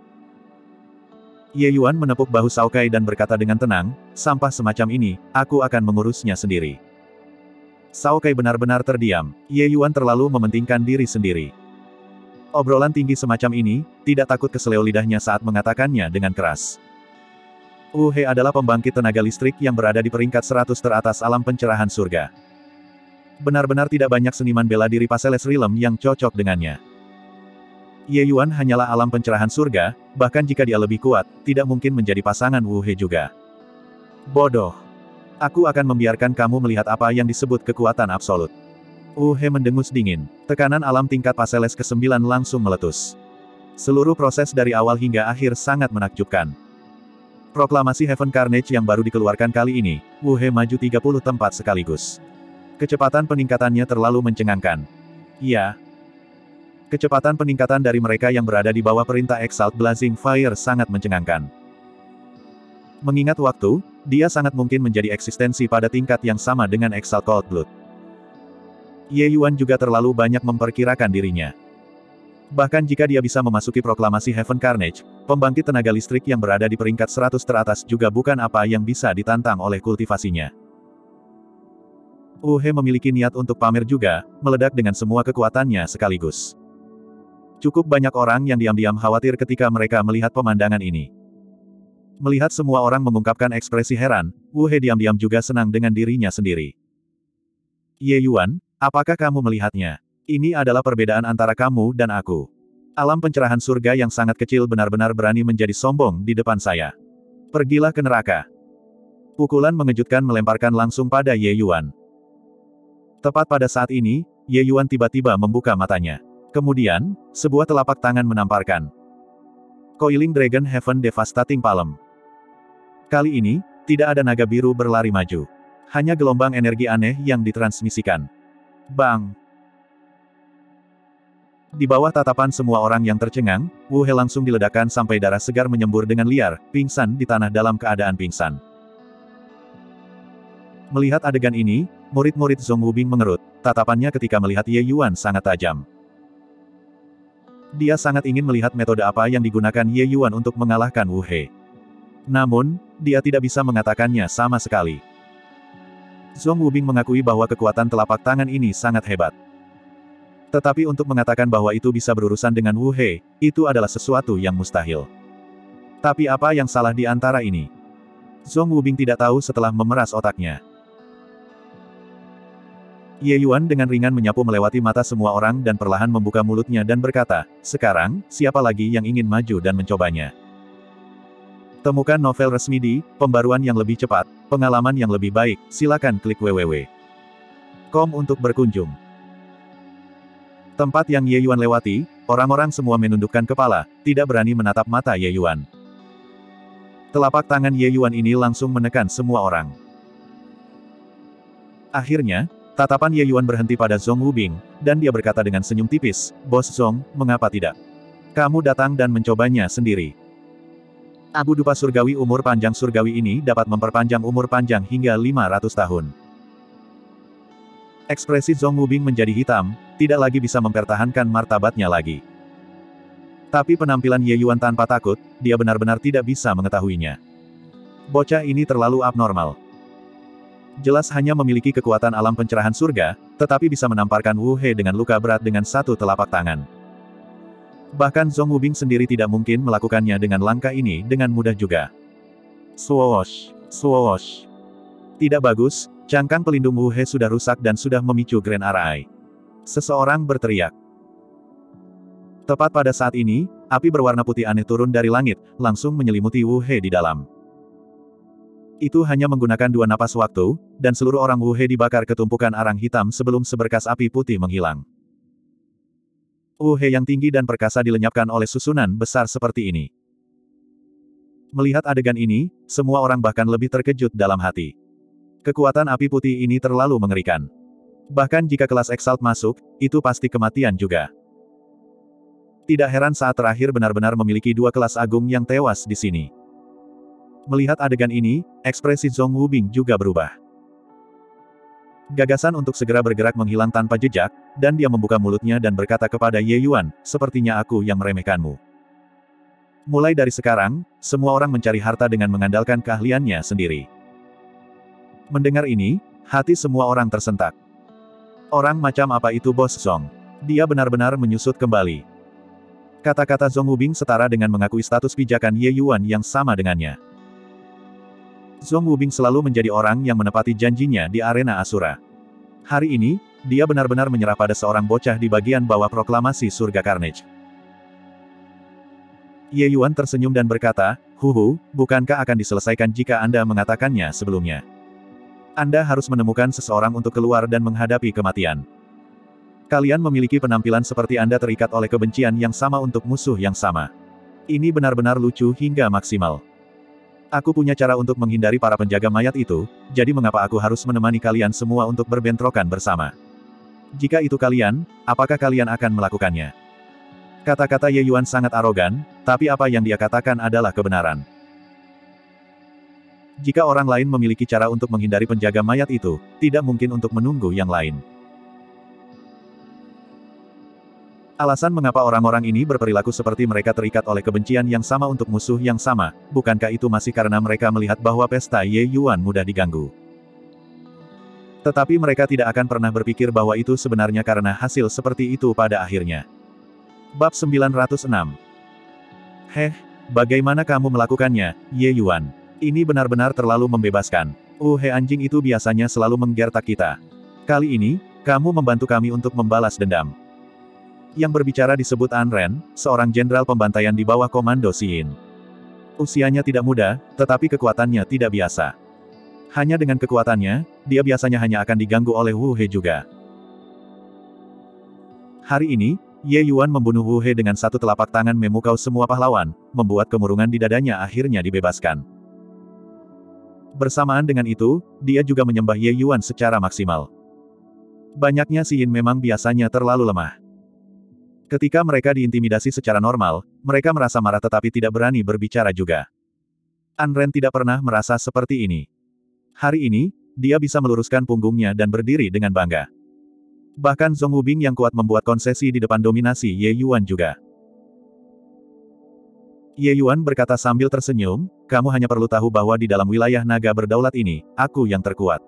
Ye Yuan menepuk bahu Cao Kai dan berkata dengan tenang, sampah semacam ini, aku akan mengurusnya sendiri. Cao Kai benar-benar terdiam. Ye Yuan terlalu mementingkan diri sendiri. Obrolan tinggi semacam ini, tidak takut keseleo lidahnya saat mengatakannya dengan keras. Wu He adalah pembangkit tenaga listrik yang berada di peringkat seratus teratas alam pencerahan surga. Benar-benar tidak banyak seniman bela diri Passeles Realm yang cocok dengannya. Ye Yuan hanyalah alam pencerahan surga, bahkan jika dia lebih kuat, tidak mungkin menjadi pasangan Wu He juga. Bodoh. Aku akan membiarkan kamu melihat apa yang disebut kekuatan absolut. Wu He mendengus dingin. Tekanan alam tingkat Passeles kesembilan langsung meletus. Seluruh proses dari awal hingga akhir sangat menakjubkan. Proklamasi Heaven Carnage yang baru dikeluarkan kali ini, Wu He maju tiga puluh tempat sekaligus. Kecepatan peningkatannya terlalu mencengangkan. Iya. Kecepatan peningkatan dari mereka yang berada di bawah perintah Exalt Blazing Fire sangat mencengangkan. Mengingat waktu, dia sangat mungkin menjadi eksistensi pada tingkat yang sama dengan Exalt Cold Blood. Ye Yuan juga terlalu banyak memperkirakan dirinya. Bahkan jika dia bisa memasuki proklamasi Heaven Carnage, pembangkit tenaga listrik yang berada di peringkat seratus teratas juga bukan apa yang bisa ditantang oleh kultivasinya. Wu He memiliki niat untuk pamer juga, meledak dengan semua kekuatannya sekaligus. Cukup banyak orang yang diam-diam khawatir ketika mereka melihat pemandangan ini. Melihat semua orang mengungkapkan ekspresi heran, Wu He diam-diam juga senang dengan dirinya sendiri. Ye Yuan, apakah kamu melihatnya? Ini adalah perbedaan antara kamu dan aku. Alam pencerahan surga yang sangat kecil benar-benar berani menjadi sombong di depan saya. Pergilah ke neraka. Pukulan mengejutkan melemparkan langsung pada Ye Yuan. Tepat pada saat ini, Ye Yuan tiba-tiba membuka matanya. Kemudian, sebuah telapak tangan menamparkan. Coiling Dragon Heaven Devastating Palm. Kali ini, tidak ada naga biru berlari maju. Hanya gelombang energi aneh yang ditransmisikan. Bang! Di bawah tatapan semua orang yang tercengang, Wu He langsung diledakkan sampai darah segar menyembur dengan liar, pingsan di tanah dalam keadaan pingsan. Melihat adegan ini, murid-murid Zhong Wubing mengerut, tatapannya ketika melihat Ye Yuan sangat tajam. Dia sangat ingin melihat metode apa yang digunakan Ye Yuan untuk mengalahkan Wu He. Namun, dia tidak bisa mengatakannya sama sekali. Zhong Wubing mengakui bahwa kekuatan telapak tangan ini sangat hebat. Tetapi untuk mengatakan bahwa itu bisa berurusan dengan Wu He, itu adalah sesuatu yang mustahil. Tapi apa yang salah di antara ini? Zhong Wubing tidak tahu setelah memeras otaknya. Ye Yuan dengan ringan menyapu melewati mata semua orang dan perlahan membuka mulutnya dan berkata, sekarang, siapa lagi yang ingin maju dan mencobanya? Temukan novel resmi di Pembaruan yang lebih cepat, pengalaman yang lebih baik, silakan klik www titik com untuk berkunjung. Tempat yang Ye Yuan lewati, orang-orang semua menundukkan kepala, tidak berani menatap mata Ye Yuan. Telapak tangan Ye Yuan ini langsung menekan semua orang. Akhirnya, tatapan Ye Yuan berhenti pada Zhong Wubing, dan dia berkata dengan senyum tipis, Bos Zhong, mengapa tidak? Kamu datang dan mencobanya sendiri. Abu dupa surgawi umur panjang surgawi ini dapat memperpanjang umur panjang hingga lima ratus tahun. Ekspresi Zhong Wubing menjadi hitam, tidak lagi bisa mempertahankan martabatnya lagi. Tapi penampilan Ye Yuan tanpa takut, dia benar-benar tidak bisa mengetahuinya. Bocah ini terlalu abnormal. Jelas hanya memiliki kekuatan alam pencerahan surga, tetapi bisa menamparkan Wu He dengan luka berat dengan satu telapak tangan. Bahkan Zhong Wubing sendiri tidak mungkin melakukannya dengan langkah ini dengan mudah juga. Swoosh, swoosh. Tidak bagus, cangkang pelindung Wu He sudah rusak dan sudah memicu Grand Arai. Seseorang berteriak. Tepat pada saat ini, api berwarna putih aneh turun dari langit, langsung menyelimuti Wu He di dalam. Itu hanya menggunakan dua napas waktu, dan seluruh orang Wu He dibakar ke tumpukan arang hitam sebelum seberkas api putih menghilang. Wu He yang tinggi dan perkasa dilenyapkan oleh susunan besar seperti ini. Melihat adegan ini, semua orang bahkan lebih terkejut dalam hati. Kekuatan api putih ini terlalu mengerikan. Bahkan jika kelas Exalt masuk, itu pasti kematian juga. Tidak heran saat terakhir benar-benar memiliki dua kelas agung yang tewas di sini. Melihat adegan ini, ekspresi Zhong Wubing juga berubah. Gagasan untuk segera bergerak menghilang tanpa jejak, dan dia membuka mulutnya dan berkata kepada Ye Yuan, sepertinya aku yang meremehkanmu. Mulai dari sekarang, semua orang mencari harta dengan mengandalkan keahliannya sendiri. Mendengar ini, hati semua orang tersentak. Orang macam apa itu Bos Zhong? Dia benar-benar menyusut kembali. Kata-kata Zhong Wubing setara dengan mengakui status pijakan Ye Yuan yang sama dengannya. Zhong Wubing selalu menjadi orang yang menepati janjinya di arena Asura. Hari ini, dia benar-benar menyerah pada seorang bocah di bagian bawah proklamasi surga Carnage. Ye Yuan tersenyum dan berkata, Huhu, bukankah akan diselesaikan jika Anda mengatakannya sebelumnya? Anda harus menemukan seseorang untuk keluar dan menghadapi kematian. Kalian memiliki penampilan seperti Anda terikat oleh kebencian yang sama untuk musuh yang sama. Ini benar-benar lucu hingga maksimal. Aku punya cara untuk menghindari para penjaga mayat itu, jadi mengapa aku harus menemani kalian semua untuk berbentrokan bersama? Jika itu kalian, apakah kalian akan melakukannya? Kata-kata Ye Yuan sangat arogan, tapi apa yang dia katakan adalah kebenaran. Jika orang lain memiliki cara untuk menghindari penjaga mayat itu, tidak mungkin untuk menunggu yang lain. Alasan mengapa orang-orang ini berperilaku seperti mereka terikat oleh kebencian yang sama untuk musuh yang sama, bukankah itu masih karena mereka melihat bahwa pesta Ye Yuan mudah diganggu? Tetapi mereka tidak akan pernah berpikir bahwa itu sebenarnya karena hasil seperti itu pada akhirnya. Bab sembilan ratus enam. Heh, bagaimana kamu melakukannya, Ye Yuan? Ini benar-benar terlalu membebaskan. Uh he anjing itu biasanya selalu menggertak kita. Kali ini, kamu membantu kami untuk membalas dendam. Yang berbicara disebut An Ren, seorang jenderal pembantaian di bawah komando Xi Yin. Usianya tidak muda, tetapi kekuatannya tidak biasa. Hanya dengan kekuatannya, dia biasanya hanya akan diganggu oleh Wu He juga. Hari ini, Ye Yuan membunuh Wu He dengan satu telapak tangan memukau semua pahlawan, membuat kemurungan di dadanya akhirnya dibebaskan. Bersamaan dengan itu, dia juga menyembah Ye Yuan secara maksimal. Banyaknya Xi Yin memang biasanya terlalu lemah. Ketika mereka diintimidasi secara normal, mereka merasa marah tetapi tidak berani berbicara juga. An Ren tidak pernah merasa seperti ini. Hari ini, dia bisa meluruskan punggungnya dan berdiri dengan bangga. Bahkan Zhong Wubing yang kuat membuat konsesi di depan dominasi Ye Yuan juga. Ye Yuan berkata sambil tersenyum, kamu hanya perlu tahu bahwa di dalam wilayah naga berdaulat ini, aku yang terkuat.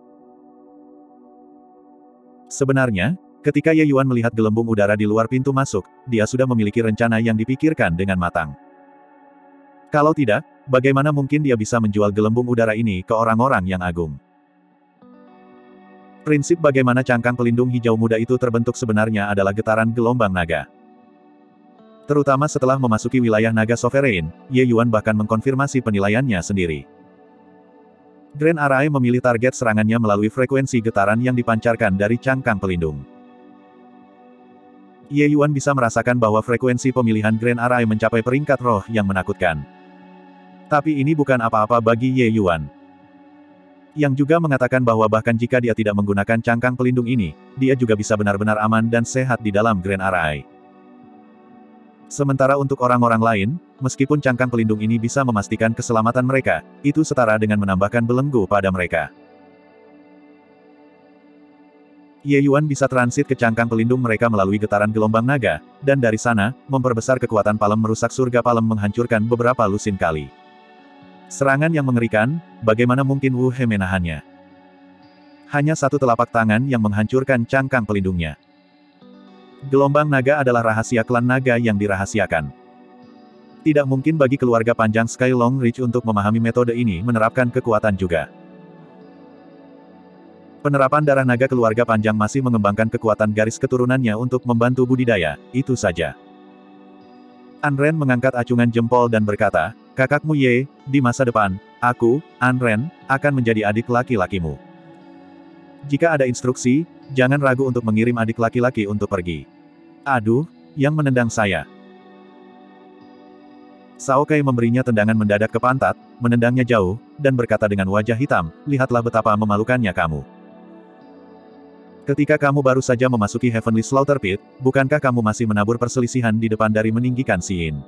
Sebenarnya, ketika Ye Yuan melihat gelembung udara di luar pintu masuk, dia sudah memiliki rencana yang dipikirkan dengan matang. Kalau tidak, bagaimana mungkin dia bisa menjual gelembung udara ini ke orang-orang yang agung? Prinsip bagaimana cangkang pelindung hijau muda itu terbentuk sebenarnya adalah getaran gelombang naga. Terutama setelah memasuki wilayah naga sovereign, Ye Yuan bahkan mengkonfirmasi penilaiannya sendiri. Grand Arai memilih target serangannya melalui frekuensi getaran yang dipancarkan dari cangkang pelindung. Ye Yuan bisa merasakan bahwa frekuensi pemilihan Grand Arai mencapai peringkat roh yang menakutkan. Tapi ini bukan apa-apa bagi Ye Yuan. Yang juga mengatakan bahwa bahkan jika dia tidak menggunakan cangkang pelindung ini, dia juga bisa benar-benar aman dan sehat di dalam Grand Arai. Sementara untuk orang-orang lain, meskipun cangkang pelindung ini bisa memastikan keselamatan mereka, itu setara dengan menambahkan belenggu pada mereka. Ye Yuan bisa transit ke cangkang pelindung mereka melalui getaran gelombang naga, dan dari sana, memperbesar kekuatan Palem merusak surga Palem menghancurkan beberapa lusin kali. Serangan yang mengerikan, bagaimana mungkin Wu He menahannya? Hanya satu telapak tangan yang menghancurkan cangkang pelindungnya. Gelombang naga adalah rahasia klan naga yang dirahasiakan. Tidak mungkin bagi keluarga panjang Sky Long Ridge untuk memahami metode ini menerapkan kekuatan juga. Penerapan darah naga keluarga panjang masih mengembangkan kekuatan garis keturunannya untuk membantu budidaya, itu saja. Anren mengangkat acungan jempol dan berkata, kakakmu Ye, di masa depan, aku, Anren, akan menjadi adik laki-lakimu. Jika ada instruksi, jangan ragu untuk mengirim adik laki-laki untuk pergi. Aduh, yang menendang saya. Cao Kai memberinya tendangan mendadak ke pantat, menendangnya jauh, dan berkata dengan wajah hitam, lihatlah betapa memalukannya kamu. Ketika kamu baru saja memasuki Heavenly Slaughter Pit, bukankah kamu masih menabur perselisihan di depan dari meninggikan Si Yin?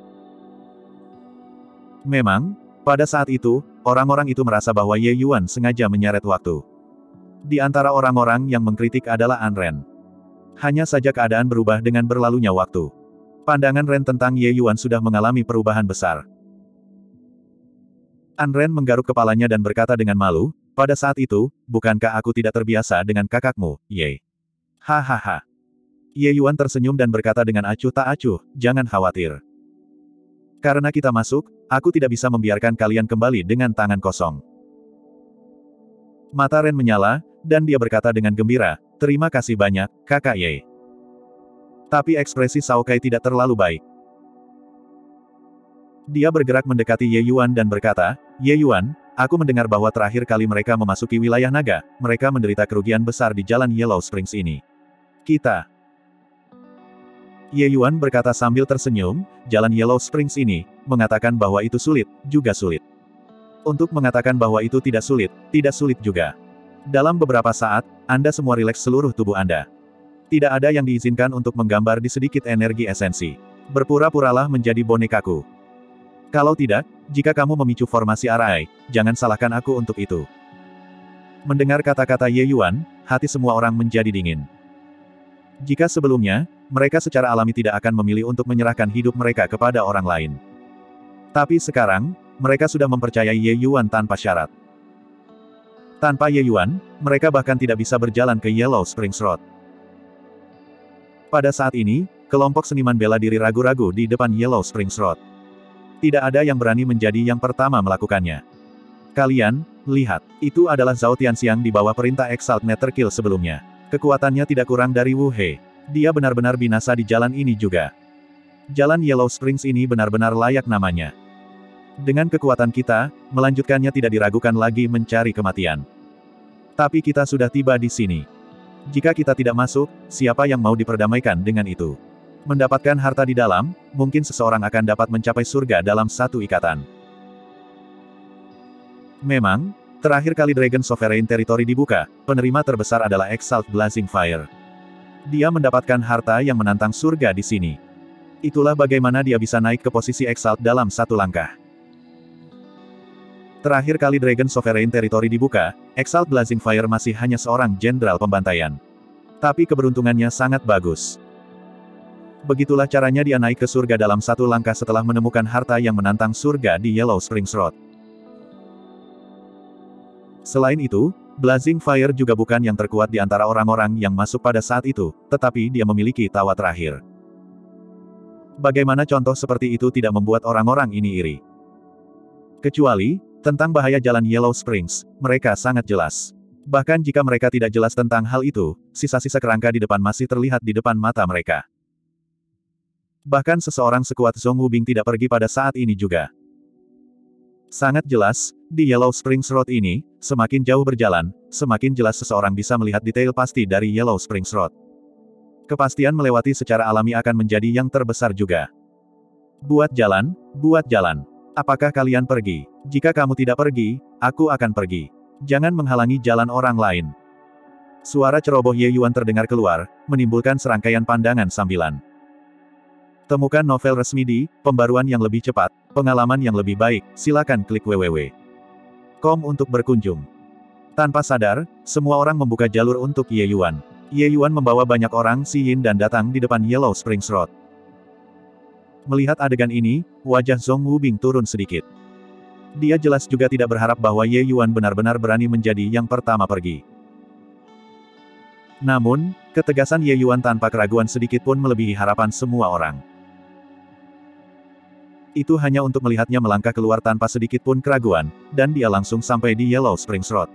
Memang, pada saat itu, orang-orang itu merasa bahwa Ye Yuan sengaja menyeret waktu. Di antara orang-orang yang mengkritik adalah Anren. Hanya saja keadaan berubah dengan berlalunya waktu. Pandangan Ren tentang Ye Yuan sudah mengalami perubahan besar. Anren menggaruk kepalanya dan berkata dengan malu, pada saat itu, bukankah aku tidak terbiasa dengan kakakmu, Ye? Hahaha. Ye Yuan tersenyum dan berkata dengan acuh tak acuh, jangan khawatir. Karena kita masuk, aku tidak bisa membiarkan kalian kembali dengan tangan kosong. Mata Ren menyala, dan dia berkata dengan gembira, terima kasih banyak, kakak Ye. Tapi ekspresi Cao Kai tidak terlalu baik. Dia bergerak mendekati Ye Yuan dan berkata, Ye Yuan, aku mendengar bahwa terakhir kali mereka memasuki wilayah naga, mereka menderita kerugian besar di jalan Yellow Springs ini. Kita. Ye Yuan berkata sambil tersenyum, jalan Yellow Springs ini, mengatakan bahwa itu sulit, juga sulit. Untuk mengatakan bahwa itu tidak sulit, tidak sulit juga. Dalam beberapa saat, Anda semua rileks seluruh tubuh Anda. Tidak ada yang diizinkan untuk menggambar di sedikit energi esensi. Berpura-puralah menjadi bonekaku. Kalau tidak, jika kamu memicu formasi Arai, jangan salahkan aku untuk itu. Mendengar kata-kata Ye Yuan, hati semua orang menjadi dingin. Jika sebelumnya, mereka secara alami tidak akan memilih untuk menyerahkan hidup mereka kepada orang lain. Tapi sekarang, mereka sudah mempercayai Ye Yuan tanpa syarat. Tanpa Ye Yuan, mereka bahkan tidak bisa berjalan ke Yellow Springs Road. Pada saat ini, kelompok seniman bela diri ragu-ragu di depan Yellow Springs Road. Tidak ada yang berani menjadi yang pertama melakukannya. Kalian, lihat, itu adalah Zhao Tianxiang di bawah perintah Exalt Nether Kill sebelumnya. Kekuatannya tidak kurang dari Wu He. Dia benar-benar binasa di jalan ini juga. Jalan Yellow Springs ini benar-benar layak namanya. Dengan kekuatan kita, melanjutkannya tidak diragukan lagi mencari kematian. Tapi kita sudah tiba di sini. Jika kita tidak masuk, siapa yang mau diperdamaikan dengan itu? Mendapatkan harta di dalam, mungkin seseorang akan dapat mencapai surga dalam satu ikatan. Memang, terakhir kali Dragon Sovereign Territory dibuka, penerima terbesar adalah Exalt Blazing Fire. Dia mendapatkan harta yang menantang surga di sini. Itulah bagaimana dia bisa naik ke posisi Exalt dalam satu langkah. Terakhir kali Dragon Sovereign Territory dibuka, Exalt Blazing Fire masih hanya seorang jenderal pembantaian. Tapi keberuntungannya sangat bagus. Begitulah caranya dia naik ke surga dalam satu langkah setelah menemukan harta yang menantang surga di Yellow Springs Road. Selain itu, Blazing Fire juga bukan yang terkuat di antara orang-orang yang masuk pada saat itu, tetapi dia memiliki tawa terakhir. Bagaimana contoh seperti itu tidak membuat orang-orang ini iri? Kecuali, tentang bahaya jalan Yellow Springs, mereka sangat jelas. Bahkan jika mereka tidak jelas tentang hal itu, sisa-sisa kerangka di depan masih terlihat di depan mata mereka. Bahkan seseorang sekuat Zhong Wubing tidak pergi pada saat ini juga. Sangat jelas, di Yellow Springs Road ini, semakin jauh berjalan, semakin jelas seseorang bisa melihat detail pasti dari Yellow Springs Road. Kepastian melewati secara alami akan menjadi yang terbesar juga. Buat jalan, buat jalan. Apakah kalian pergi? Jika kamu tidak pergi, aku akan pergi. Jangan menghalangi jalan orang lain. Suara ceroboh Ye Yuan terdengar keluar, menimbulkan serangkaian pandangan sambilan. Temukan novel resmi di Pembaruan yang lebih cepat, pengalaman yang lebih baik, silakan klik www titik com untuk berkunjung. Tanpa sadar, semua orang membuka jalur untuk Ye Yuan. Ye Yuan membawa banyak orang Si Yin dan datang di depan Yellow Springs Road. Melihat adegan ini, wajah Zhong Wubing turun sedikit. Dia jelas juga tidak berharap bahwa Ye Yuan benar-benar berani menjadi yang pertama pergi. Namun, ketegasan Ye Yuan tanpa keraguan sedikit pun melebihi harapan semua orang. Itu hanya untuk melihatnya melangkah keluar tanpa sedikit pun keraguan, dan dia langsung sampai di Yellow Springs Road.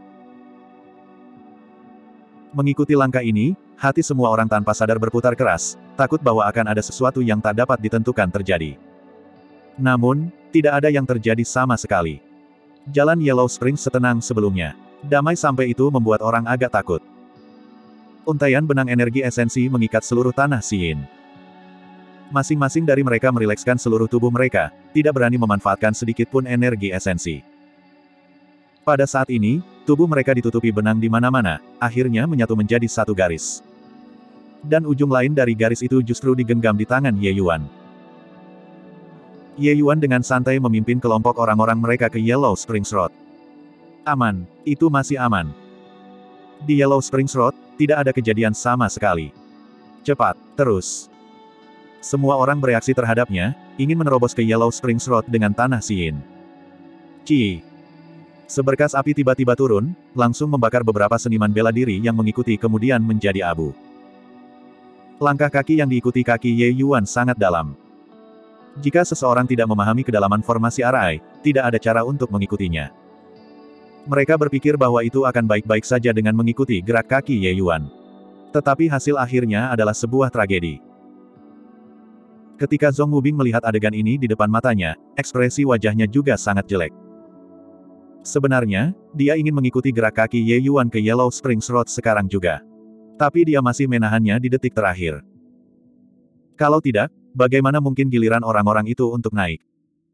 Mengikuti langkah ini, hati semua orang tanpa sadar berputar keras, takut bahwa akan ada sesuatu yang tak dapat ditentukan terjadi. Namun, tidak ada yang terjadi sama sekali. Jalan Yellow Springs setenang sebelumnya. Damai sampai itu membuat orang agak takut. Untaian benang energi esensi mengikat seluruh tanah Xiyin. Masing-masing dari mereka merilekskan seluruh tubuh mereka, tidak berani memanfaatkan sedikit pun energi esensi. Pada saat ini, tubuh mereka ditutupi benang di mana-mana, akhirnya menyatu menjadi satu garis. Dan ujung lain dari garis itu justru digenggam di tangan Ye Yuan. Ye Yuan dengan santai memimpin kelompok orang-orang mereka ke Yellow Springs Road. Aman, itu masih aman. Di Yellow Springs Road, tidak ada kejadian sama sekali. Cepat, terus. Semua orang bereaksi terhadapnya, ingin menerobos ke Yellow Springs Road dengan tanah Xiyin. Ci. Seberkas api tiba-tiba turun, langsung membakar beberapa seniman bela diri yang mengikuti kemudian menjadi abu. Langkah kaki yang diikuti kaki Ye Yuan sangat dalam. Jika seseorang tidak memahami kedalaman formasi Arai, tidak ada cara untuk mengikutinya. Mereka berpikir bahwa itu akan baik-baik saja dengan mengikuti gerak kaki Ye Yuan. Tetapi hasil akhirnya adalah sebuah tragedi. Ketika Zhong Wubing melihat adegan ini di depan matanya, ekspresi wajahnya juga sangat jelek. Sebenarnya, dia ingin mengikuti gerak kaki Ye Yuan ke Yellow Springs Road sekarang juga. Tapi dia masih menahannya di detik terakhir. Kalau tidak, bagaimana mungkin giliran orang-orang itu untuk naik?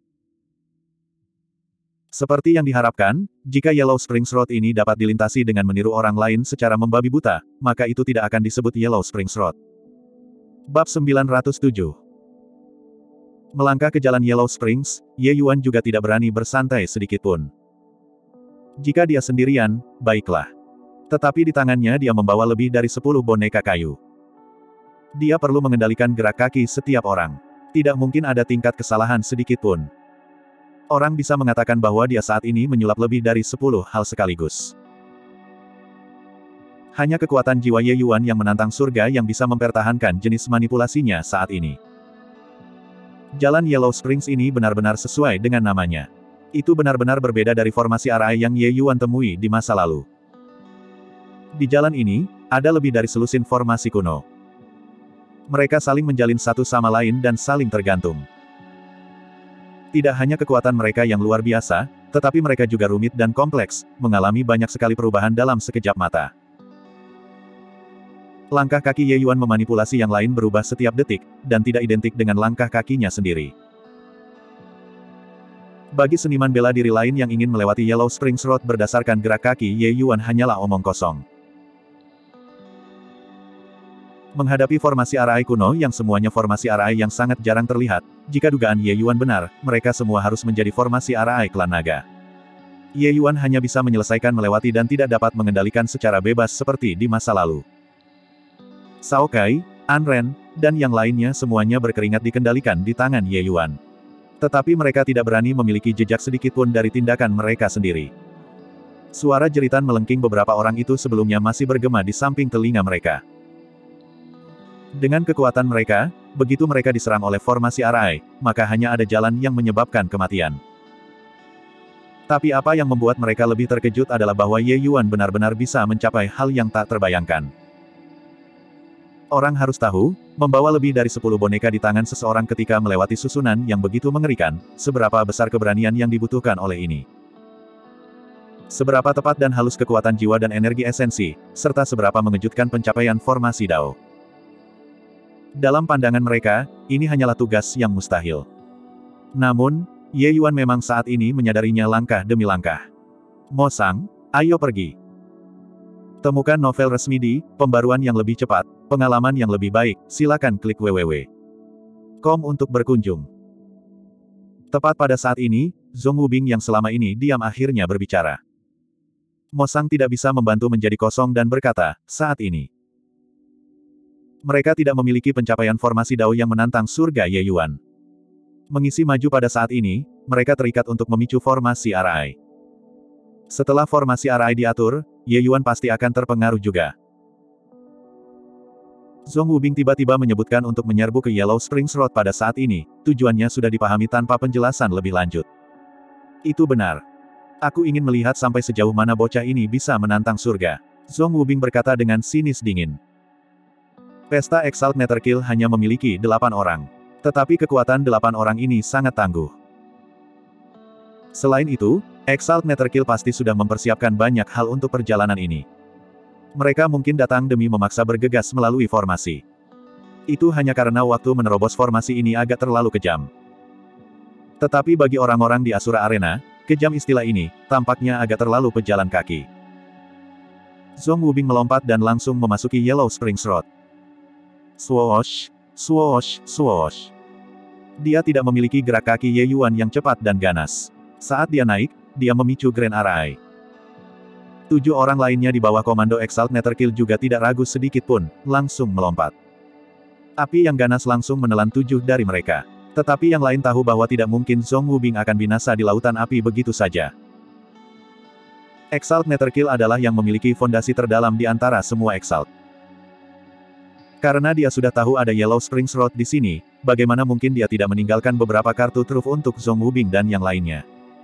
Seperti yang diharapkan, jika Yellow Springs Road ini dapat dilintasi dengan meniru orang lain secara membabi buta, maka itu tidak akan disebut Yellow Springs Road. Bab sembilan ratus tujuh. Melangkah ke jalan Yellow Springs, Ye Yuan juga tidak berani bersantai sedikitpun. Jika dia sendirian, baiklah. Tetapi di tangannya dia membawa lebih dari sepuluh boneka kayu. Dia perlu mengendalikan gerak kaki setiap orang. Tidak mungkin ada tingkat kesalahan sedikitpun. Orang bisa mengatakan bahwa dia saat ini menyulap lebih dari sepuluh hal sekaligus. Hanya kekuatan jiwa Ye Yuan yang menantang surga yang bisa mempertahankan jenis manipulasinya saat ini. Jalan Yellow Springs ini benar-benar sesuai dengan namanya. Itu benar-benar berbeda dari formasi Arai yang Ye Yuan temui di masa lalu. Di jalan ini, ada lebih dari selusin formasi kuno. Mereka saling menjalin satu sama lain dan saling tergantung. Tidak hanya kekuatan mereka yang luar biasa, tetapi mereka juga rumit dan kompleks, mengalami banyak sekali perubahan dalam sekejap mata. Langkah kaki Ye Yuan memanipulasi yang lain berubah setiap detik, dan tidak identik dengan langkah kakinya sendiri. Bagi seniman bela diri lain yang ingin melewati Yellow Springs Road berdasarkan gerak kaki Ye Yuan hanyalah omong kosong. Menghadapi formasi Arai kuno yang semuanya formasi Arai yang sangat jarang terlihat, jika dugaan Ye Yuan benar, mereka semua harus menjadi formasi Arai klan naga. Ye Yuan hanya bisa menyelesaikan melewati dan tidak dapat mengendalikan secara bebas seperti di masa lalu. Cao Kai, An Ren, dan yang lainnya semuanya berkeringat dikendalikan di tangan Ye Yuan. Tetapi mereka tidak berani memiliki jejak sedikitpun dari tindakan mereka sendiri. Suara jeritan melengking beberapa orang itu sebelumnya masih bergema di samping telinga mereka. Dengan kekuatan mereka, begitu mereka diserang oleh formasi Arai, maka hanya ada jalan yang menyebabkan kematian. Tapi apa yang membuat mereka lebih terkejut adalah bahwa Ye Yuan benar-benar bisa mencapai hal yang tak terbayangkan. Orang harus tahu, membawa lebih dari sepuluh boneka di tangan seseorang ketika melewati susunan yang begitu mengerikan, seberapa besar keberanian yang dibutuhkan oleh ini. Seberapa tepat dan halus kekuatan jiwa dan energi esensi, serta seberapa mengejutkan pencapaian formasi Dao. Dalam pandangan mereka, ini hanyalah tugas yang mustahil. Namun, Ye Yuan memang saat ini menyadarinya langkah demi langkah. Mo Sang, ayo pergi. Temukan novel resmi di Pembaruan yang lebih cepat, pengalaman yang lebih baik, silakan klik w w w titik com untuk berkunjung. Tepat pada saat ini, Zhong Wubing yang selama ini diam akhirnya berbicara. Mo Sang tidak bisa membantu menjadi kosong dan berkata, saat ini. Mereka tidak memiliki pencapaian formasi Dao yang menantang surga Ye Yuan. Mengisi maju pada saat ini, mereka terikat untuk memicu formasi Arai. Setelah formasi Arai diatur, Ye Yuan pasti akan terpengaruh juga. Zhong Wubing tiba-tiba menyebutkan untuk menyerbu ke Yellow Springs Road pada saat ini, tujuannya sudah dipahami tanpa penjelasan lebih lanjut. Itu benar. Aku ingin melihat sampai sejauh mana bocah ini bisa menantang surga. Zhong Wubing berkata dengan sinis dingin. Pesta Exalt Netherkill hanya memiliki delapan orang. Tetapi kekuatan delapan orang ini sangat tangguh. Selain itu, Exalt Netherkill pasti sudah mempersiapkan banyak hal untuk perjalanan ini. Mereka mungkin datang demi memaksa bergegas melalui formasi. Itu hanya karena waktu menerobos formasi ini agak terlalu kejam. Tetapi bagi orang-orang di Asura Arena, kejam istilah ini, tampaknya agak terlalu pejalan kaki. Zhong Wubing melompat dan langsung memasuki Yellow Springs Road. Swoosh, swoosh, swoosh. Dia tidak memiliki gerak kaki Ye Yuan yang cepat dan ganas. Saat dia naik, dia memicu Grand Arai. Tujuh orang lainnya di bawah komando Exalt Netherkill juga tidak ragu sedikit pun, langsung melompat. Api yang ganas langsung menelan tujuh dari mereka. Tetapi yang lain tahu bahwa tidak mungkin Zhong Wubing akan binasa di lautan api begitu saja. Exalt Netherkill adalah yang memiliki fondasi terdalam di antara semua Exalt. Karena dia sudah tahu ada Yellow Springs Road di sini, bagaimana mungkin dia tidak meninggalkan beberapa kartu truf untuk Zhong Wubing dan yang lainnya.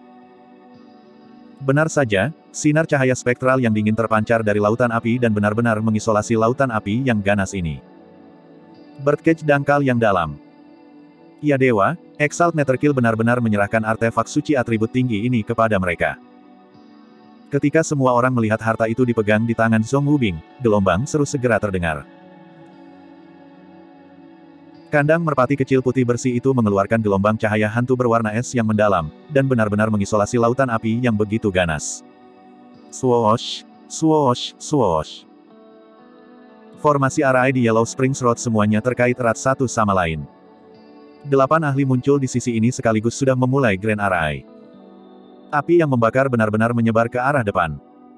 Benar saja, sinar cahaya spektral yang dingin terpancar dari lautan api dan benar-benar mengisolasi lautan api yang ganas ini. Birdcage dangkal yang dalam. Ya dewa, Exalt Netherkill benar-benar menyerahkan artefak suci atribut tinggi ini kepada mereka. Ketika semua orang melihat harta itu dipegang di tangan Zhong Wubing, gelombang seru segera terdengar. Kandang merpati kecil putih bersih itu mengeluarkan gelombang cahaya hantu berwarna es yang mendalam, dan benar-benar mengisolasi lautan api yang begitu ganas. Swoosh, swoosh, swoosh. Formasi Arai di Yellow Springs Road semuanya terkait erat satu sama lain. Delapan ahli muncul di sisi ini sekaligus sudah memulai Grand Arai. Api yang membakar benar-benar menyebar ke arah depan.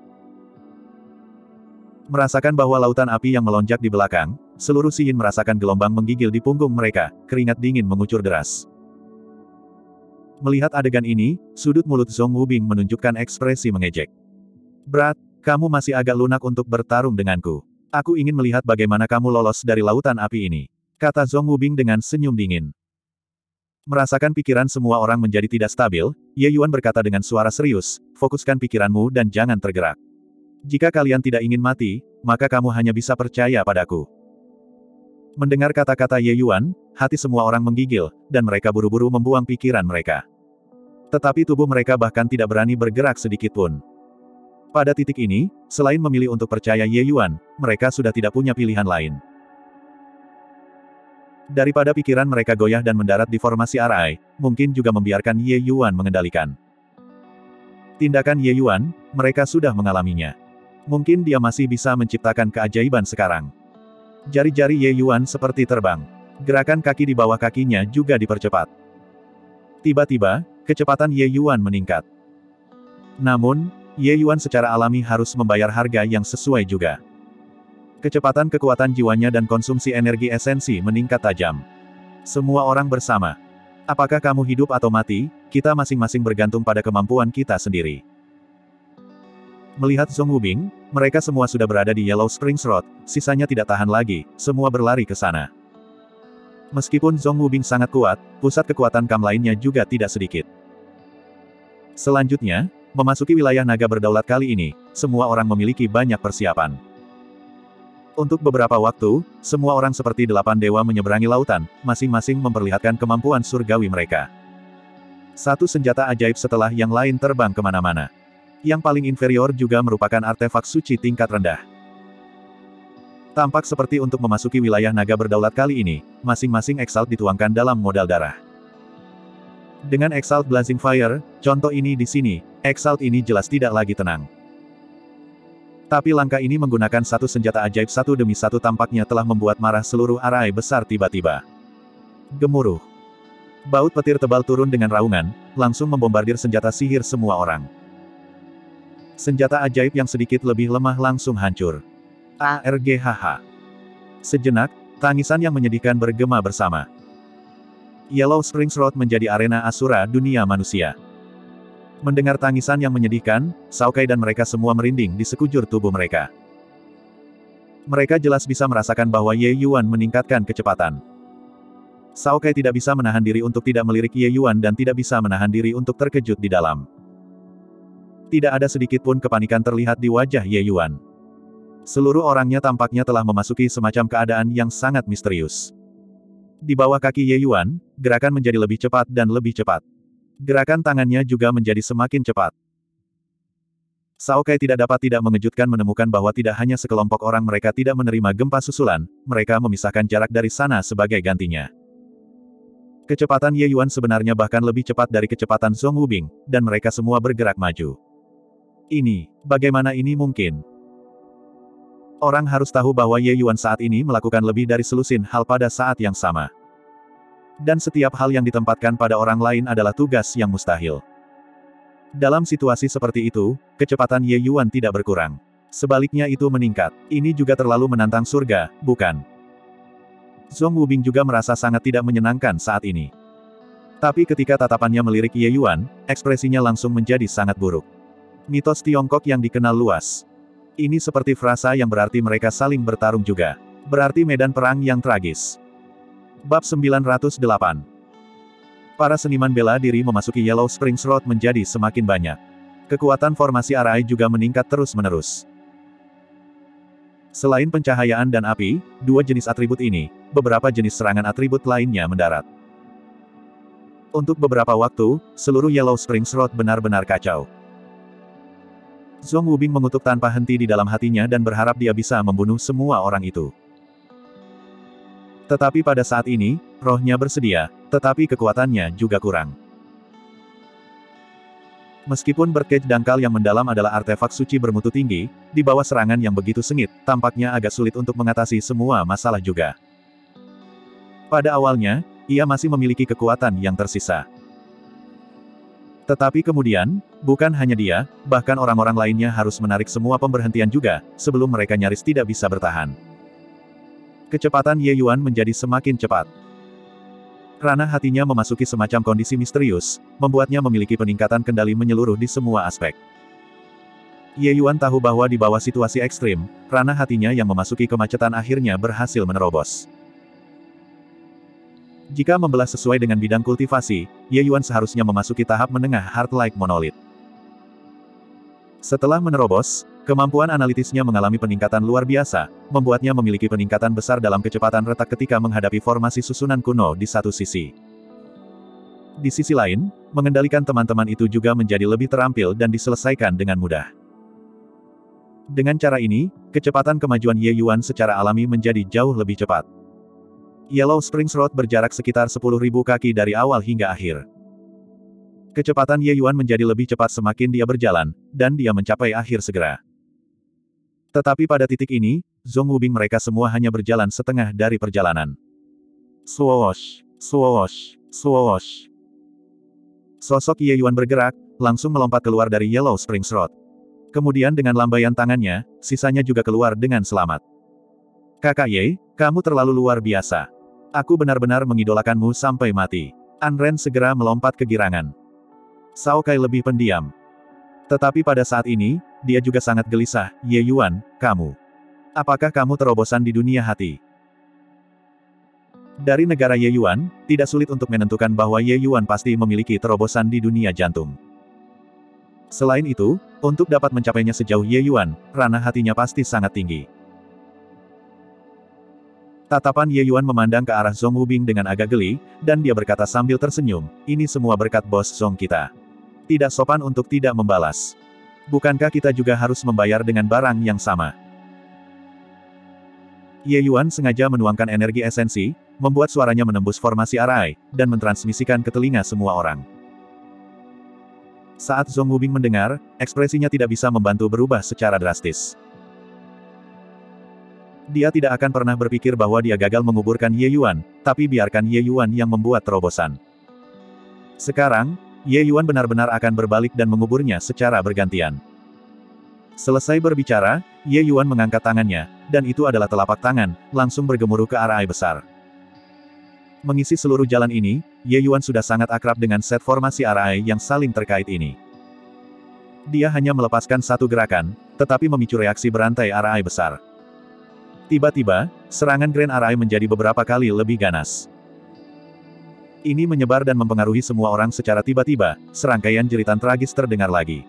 Merasakan bahwa lautan api yang melonjak di belakang, seluruh Siyin merasakan gelombang menggigil di punggung mereka, keringat dingin mengucur deras. Melihat adegan ini, sudut mulut Zhong Wubing menunjukkan ekspresi mengejek. Berat, kamu masih agak lunak untuk bertarung denganku. Aku ingin melihat bagaimana kamu lolos dari lautan api ini, kata Zhong Wubing dengan senyum dingin. Merasakan pikiran semua orang menjadi tidak stabil, Ye Yuan berkata dengan suara serius, fokuskan pikiranmu dan jangan tergerak. Jika kalian tidak ingin mati, maka kamu hanya bisa percaya padaku. Mendengar kata-kata Ye Yuan, hati semua orang menggigil, dan mereka buru-buru membuang pikiran mereka. Tetapi tubuh mereka bahkan tidak berani bergerak sedikit pun. Pada titik ini, selain memilih untuk percaya Ye Yuan, mereka sudah tidak punya pilihan lain. Daripada pikiran mereka goyah dan mendarat di formasi Arai, mungkin juga membiarkan Ye Yuan mengendalikan. Tindakan Ye Yuan, mereka sudah mengalaminya. Mungkin dia masih bisa menciptakan keajaiban sekarang. Jari-jari Ye Yuan seperti terbang. Gerakan kaki di bawah kakinya juga dipercepat. Tiba-tiba, kecepatan Ye Yuan meningkat. Namun, Ye Yuan secara alami harus membayar harga yang sesuai juga. Kecepatan kekuatan jiwanya dan konsumsi energi esensi meningkat tajam. Semua orang bersama. Apakah kamu hidup atau mati, kita masing-masing bergantung pada kemampuan kita sendiri. Melihat Zhong Wubing, mereka semua sudah berada di Yellow Springs Road, sisanya tidak tahan lagi, semua berlari ke sana. Meskipun Zhong Wubing sangat kuat, pusat kekuatan Kam lainnya juga tidak sedikit. Selanjutnya, memasuki wilayah naga berdaulat kali ini, semua orang memiliki banyak persiapan. Untuk beberapa waktu, semua orang seperti delapan dewa menyeberangi lautan, masing-masing memperlihatkan kemampuan surgawi mereka. Satu senjata ajaib setelah yang lain terbang kemana-mana. Yang paling inferior juga merupakan artefak suci tingkat rendah. Tampak seperti untuk memasuki wilayah naga berdaulat kali ini, masing-masing Exalt dituangkan dalam modal darah. Dengan Exalt Blazing Fire, contoh ini di sini, Exalt ini jelas tidak lagi tenang. Tapi langkah ini menggunakan satu senjata ajaib satu demi satu tampaknya telah membuat marah seluruh Arai besar tiba-tiba. Gemuruh. Baut petir tebal turun dengan raungan, langsung membombardir senjata sihir semua orang. Senjata ajaib yang sedikit lebih lemah langsung hancur. Arghaha. Sejenak, tangisan yang menyedihkan bergema bersama. Yellow Springs Road menjadi arena Asura dunia manusia. Mendengar tangisan yang menyedihkan, Shao Kai dan mereka semua merinding di sekujur tubuh mereka. Mereka jelas bisa merasakan bahwa Ye Yuan meningkatkan kecepatan. Cao Kai tidak bisa menahan diri untuk tidak melirik Ye Yuan dan tidak bisa menahan diri untuk terkejut di dalam. Tidak ada sedikit pun kepanikan terlihat di wajah Ye Yuan. Seluruh orangnya tampaknya telah memasuki semacam keadaan yang sangat misterius. Di bawah kaki Ye Yuan, gerakan menjadi lebih cepat dan lebih cepat. Gerakan tangannya juga menjadi semakin cepat. Cao Kai tidak dapat tidak mengejutkan menemukan bahwa tidak hanya sekelompok orang mereka tidak menerima gempa susulan, mereka memisahkan jarak dari sana sebagai gantinya. Kecepatan Ye Yuan sebenarnya bahkan lebih cepat dari kecepatan Zhong Wubing, dan mereka semua bergerak maju. Ini, bagaimana ini mungkin? Orang harus tahu bahwa Ye Yuan saat ini melakukan lebih dari selusin hal pada saat yang sama. Dan setiap hal yang ditempatkan pada orang lain adalah tugas yang mustahil. Dalam situasi seperti itu, kecepatan Ye Yuan tidak berkurang. Sebaliknya itu meningkat. Ini juga terlalu menantang surga, bukan? Zhong Wubing juga merasa sangat tidak menyenangkan saat ini. Tapi ketika tatapannya melirik Ye Yuan, ekspresinya langsung menjadi sangat buruk. Mitos Tiongkok yang dikenal luas. Ini seperti frasa yang berarti mereka saling bertarung juga. Berarti medan perang yang tragis. Bab sembilan ratus delapan. Para seniman bela diri memasuki Yellow Springs Road menjadi semakin banyak. Kekuatan formasi Arai juga meningkat terus-menerus. Selain pencahayaan dan api, dua jenis atribut ini, beberapa jenis serangan atribut lainnya mendarat. Untuk beberapa waktu, seluruh Yellow Springs Road benar-benar kacau. Zhong Wubing mengutuk tanpa henti di dalam hatinya dan berharap dia bisa membunuh semua orang itu. Tetapi pada saat ini, rohnya bersedia, tetapi kekuatannya juga kurang. Meskipun berkej dangkal yang mendalam adalah artefak suci bermutu tinggi, di bawah serangan yang begitu sengit, tampaknya agak sulit untuk mengatasi semua masalah juga. Pada awalnya, ia masih memiliki kekuatan yang tersisa. Tetapi kemudian, bukan hanya dia, bahkan orang-orang lainnya harus menarik semua pemberhentian juga, sebelum mereka nyaris tidak bisa bertahan. Kecepatan Ye Yuan menjadi semakin cepat. Ranah hatinya memasuki semacam kondisi misterius, membuatnya memiliki peningkatan kendali menyeluruh di semua aspek. Ye Yuan tahu bahwa di bawah situasi ekstrim, ranah hatinya yang memasuki kemacetan akhirnya berhasil menerobos. Jika membelah sesuai dengan bidang kultivasi, Ye Yuan seharusnya memasuki tahap menengah Heart-like Monolith. Setelah menerobos, kemampuan analitisnya mengalami peningkatan luar biasa, membuatnya memiliki peningkatan besar dalam kecepatan retak ketika menghadapi formasi susunan kuno di satu sisi. Di sisi lain, mengendalikan teman-teman itu juga menjadi lebih terampil dan diselesaikan dengan mudah. Dengan cara ini, kecepatan kemajuan Ye Yuan secara alami menjadi jauh lebih cepat. Yellow Springs Road berjarak sekitar sepuluh ribu kaki dari awal hingga akhir. Kecepatan Ye Yuan menjadi lebih cepat semakin dia berjalan, dan dia mencapai akhir segera. Tetapi pada titik ini, Zhong Wubing mereka semua hanya berjalan setengah dari perjalanan. Swoosh, swoosh, swoosh. Sosok Ye Yuan bergerak, langsung melompat keluar dari Yellow Springs Road. Kemudian dengan lambaian tangannya, sisanya juga keluar dengan selamat. Kakak Ye, kamu terlalu luar biasa. Aku benar-benar mengidolakanmu sampai mati. Anren segera melompat kegirangan. Cao Kai lebih pendiam. Tetapi pada saat ini, dia juga sangat gelisah. Ye Yuan, kamu. Apakah kamu terobosan di dunia hati? Dari negara Ye Yuan, tidak sulit untuk menentukan bahwa Ye Yuan pasti memiliki terobosan di dunia jantung. Selain itu, untuk dapat mencapainya sejauh Ye Yuan, ranah hatinya pasti sangat tinggi. Tatapan Ye Yuan memandang ke arah Zhong Wubing dengan agak geli, dan dia berkata sambil tersenyum, ini semua berkat bos Zhong kita. Tidak sopan untuk tidak membalas. Bukankah kita juga harus membayar dengan barang yang sama? Ye Yuan sengaja menuangkan energi esensi, membuat suaranya menembus formasi Arai, dan mentransmisikan ke telinga semua orang. Saat Zhong Wubing mendengar, ekspresinya tidak bisa membantu berubah secara drastis. Dia tidak akan pernah berpikir bahwa dia gagal menguburkan Ye Yuan, tapi biarkan Ye Yuan yang membuat terobosan. Sekarang, Ye Yuan benar-benar akan berbalik dan menguburnya secara bergantian. Selesai berbicara, Ye Yuan mengangkat tangannya, dan itu adalah telapak tangan, langsung bergemuruh ke arah Arai besar. Mengisi seluruh jalan ini, Ye Yuan sudah sangat akrab dengan set formasi Arai yang saling terkait ini. Dia hanya melepaskan satu gerakan, tetapi memicu reaksi berantai Arai besar. Tiba-tiba, serangan Grand Arai menjadi beberapa kali lebih ganas. Ini menyebar dan mempengaruhi semua orang secara tiba-tiba, serangkaian jeritan tragis terdengar lagi.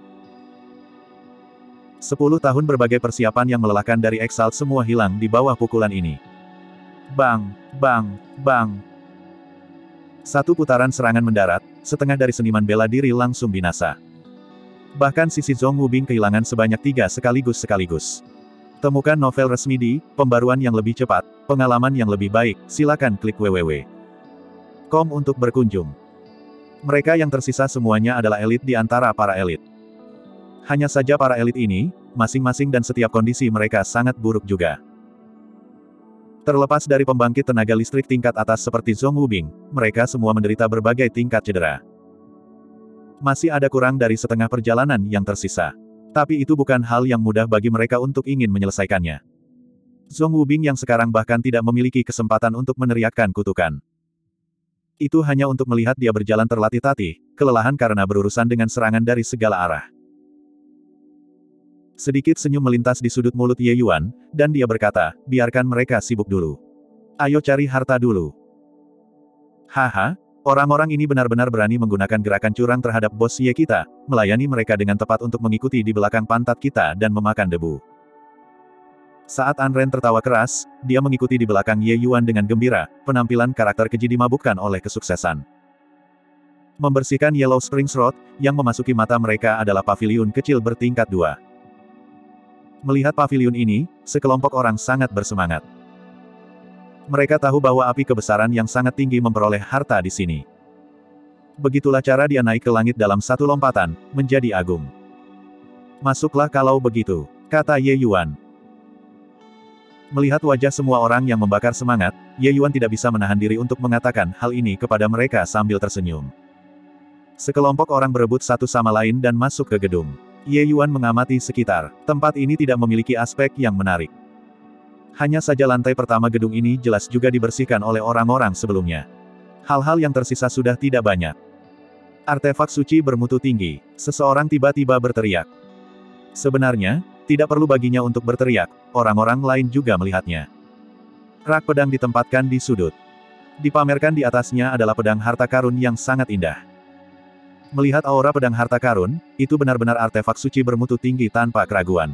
Sepuluh tahun berbagai persiapan yang melelahkan dari Exalt semua hilang di bawah pukulan ini. Bang, bang, bang. Satu putaran serangan mendarat, setengah dari seniman bela diri langsung binasa. Bahkan sisi Zhong Wubing kehilangan sebanyak tiga sekaligus-sekaligus. Temukan novel resmi di Pembaruan yang lebih cepat, pengalaman yang lebih baik, silakan klik www titik com untuk berkunjung. Mereka yang tersisa semuanya adalah elit di antara para elit. Hanya saja para elit ini, masing-masing dan setiap kondisi mereka sangat buruk juga. Terlepas dari pembangkit tenaga listrik tingkat atas seperti Zhong Wubing, mereka semua menderita berbagai tingkat cedera. Masih ada kurang dari setengah perjalanan yang tersisa. Tapi itu bukan hal yang mudah bagi mereka untuk ingin menyelesaikannya. Zhong Wubing yang sekarang bahkan tidak memiliki kesempatan untuk meneriakkan kutukan. Itu hanya untuk melihat dia berjalan terlatih-tatih, kelelahan karena berurusan dengan serangan dari segala arah. Sedikit senyum melintas di sudut mulut Ye Yuan, dan dia berkata, biarkan mereka sibuk dulu. Ayo cari harta dulu. Haha. Orang-orang ini benar-benar berani menggunakan gerakan curang terhadap bos Ye kita, melayani mereka dengan tepat untuk mengikuti di belakang pantat kita dan memakan debu. Saat Anren tertawa keras, dia mengikuti di belakang Ye Yuan dengan gembira, penampilan karakter keji dimabukkan oleh kesuksesan. Membersihkan Yellow Springs Road, yang memasuki mata mereka adalah paviliun kecil bertingkat dua. Melihat paviliun ini, sekelompok orang sangat bersemangat. Mereka tahu bahwa api kebesaran yang sangat tinggi memperoleh harta di sini. Begitulah cara dia naik ke langit dalam satu lompatan, menjadi agung. Masuklah kalau begitu, kata Ye Yuan. Melihat wajah semua orang yang membakar semangat, Ye Yuan tidak bisa menahan diri untuk mengatakan hal ini kepada mereka sambil tersenyum. Sekelompok orang berebut satu sama lain dan masuk ke gedung. Ye Yuan mengamati sekitar, tempat ini tidak memiliki aspek yang menarik. Hanya saja lantai pertama gedung ini jelas juga dibersihkan oleh orang-orang sebelumnya. Hal-hal yang tersisa sudah tidak banyak. Artefak suci bermutu tinggi. Seseorang tiba-tiba berteriak. Sebenarnya, tidak perlu baginya untuk berteriak, orang-orang lain juga melihatnya. Rak pedang ditempatkan di sudut. Dipamerkan di atasnya adalah pedang harta karun yang sangat indah. Melihat aura pedang harta karun, itu benar-benar artefak suci bermutu tinggi tanpa keraguan.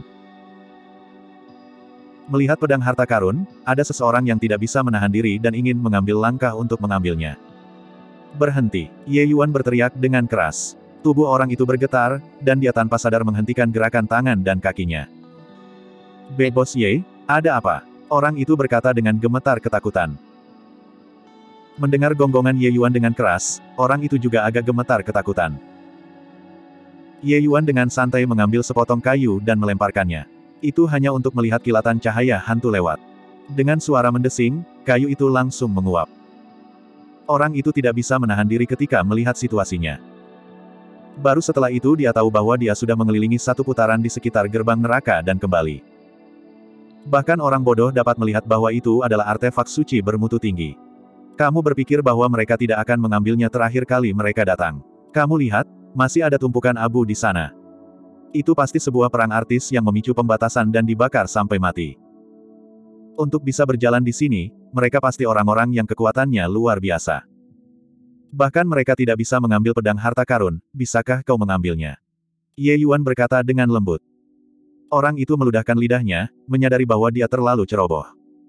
Melihat pedang harta karun, ada seseorang yang tidak bisa menahan diri dan ingin mengambil langkah untuk mengambilnya. Berhenti, Ye Yuan berteriak dengan keras. Tubuh orang itu bergetar, dan dia tanpa sadar menghentikan gerakan tangan dan kakinya. Bos Ye, ada apa? Orang itu berkata dengan gemetar ketakutan. Mendengar gonggongan Ye Yuan dengan keras, orang itu juga agak gemetar ketakutan. Ye Yuan dengan santai mengambil sepotong kayu dan melemparkannya. Itu hanya untuk melihat kilatan cahaya hantu lewat. Dengan suara mendesing, kayu itu langsung menguap. Orang itu tidak bisa menahan diri ketika melihat situasinya. Baru setelah itu dia tahu bahwa dia sudah mengelilingi satu putaran di sekitar gerbang neraka dan kembali. Bahkan orang bodoh dapat melihat bahwa itu adalah artefak suci bermutu tinggi. Kamu berpikir bahwa mereka tidak akan mengambilnya terakhir kali mereka datang. Kamu lihat, masih ada tumpukan abu di sana. Itu pasti sebuah perang artis yang memicu pembatasan dan dibakar sampai mati. Untuk bisa berjalan di sini, mereka pasti orang-orang yang kekuatannya luar biasa. Bahkan mereka tidak bisa mengambil pedang harta karun, bisakah kau mengambilnya? Ye Yuan berkata dengan lembut. Orang itu meludahkan lidahnya, menyadari bahwa dia terlalu ceroboh.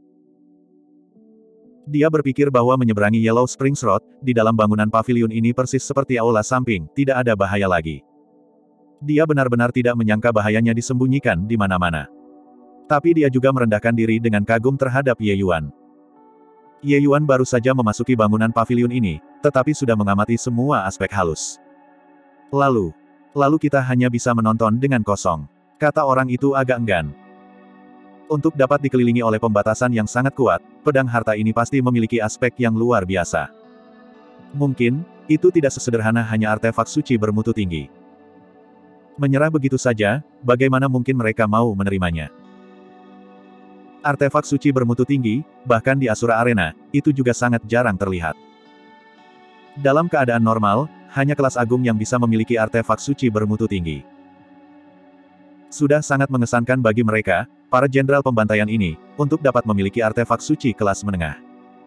Dia berpikir bahwa menyeberangi Yellow Springs Road, di dalam bangunan paviliun ini persis seperti aula samping, tidak ada bahaya lagi. Dia benar-benar tidak menyangka bahayanya disembunyikan di mana-mana. Tapi dia juga merendahkan diri dengan kagum terhadap Ye Yuan. Ye Yuan baru saja memasuki bangunan paviliun ini, tetapi sudah mengamati semua aspek halus. Lalu, lalu kita hanya bisa menonton dengan kosong, kata orang itu agak enggan. Untuk dapat dikelilingi oleh pembatasan yang sangat kuat, pedang harta ini pasti memiliki aspek yang luar biasa. Mungkin, itu tidak sesederhana hanya artefak suci bermutu tinggi. Menyerah begitu saja, bagaimana mungkin mereka mau menerimanya? Artefak suci bermutu tinggi, bahkan di Asura Arena, itu juga sangat jarang terlihat. Dalam keadaan normal, hanya kelas agung yang bisa memiliki artefak suci bermutu tinggi. Sudah sangat mengesankan bagi mereka, para jenderal pembantaian ini, untuk dapat memiliki artefak suci kelas menengah.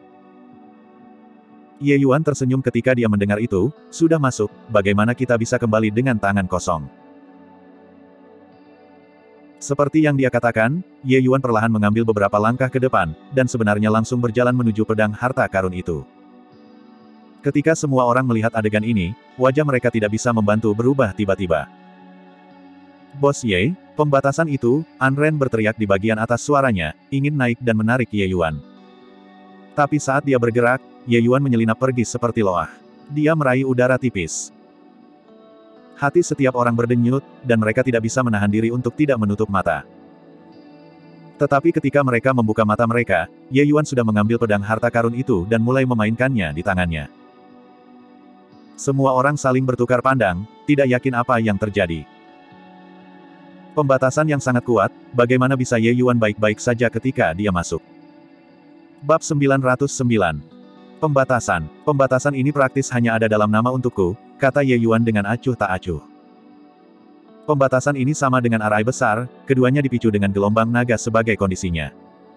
Ye Yuan tersenyum ketika dia mendengar itu, sudah masuk, bagaimana kita bisa kembali dengan tangan kosong? Seperti yang dia katakan, Ye Yuan perlahan mengambil beberapa langkah ke depan, dan sebenarnya langsung berjalan menuju pedang harta karun itu. Ketika semua orang melihat adegan ini, wajah mereka tidak bisa membantu berubah tiba-tiba. Bos Ye, pembatasan itu, An Ren berteriak di bagian atas suaranya, ingin naik dan menarik Ye Yuan. Tapi saat dia bergerak, Ye Yuan menyelinap pergi seperti loah. Dia meraih udara tipis. Hati setiap orang berdenyut, dan mereka tidak bisa menahan diri untuk tidak menutup mata. Tetapi ketika mereka membuka mata mereka, Ye Yuan sudah mengambil pedang harta karun itu dan mulai memainkannya di tangannya. Semua orang saling bertukar pandang, tidak yakin apa yang terjadi. Pembatasan yang sangat kuat, bagaimana bisa Ye Yuan baik-baik saja ketika dia masuk? Bab sembilan ratus sembilan. Pembatasan. Pembatasan ini praktis hanya ada dalam nama untukku, kata Ye Yuan dengan acuh tak acuh. Pembatasan ini sama dengan arai besar, keduanya dipicu dengan gelombang naga sebagai kondisinya.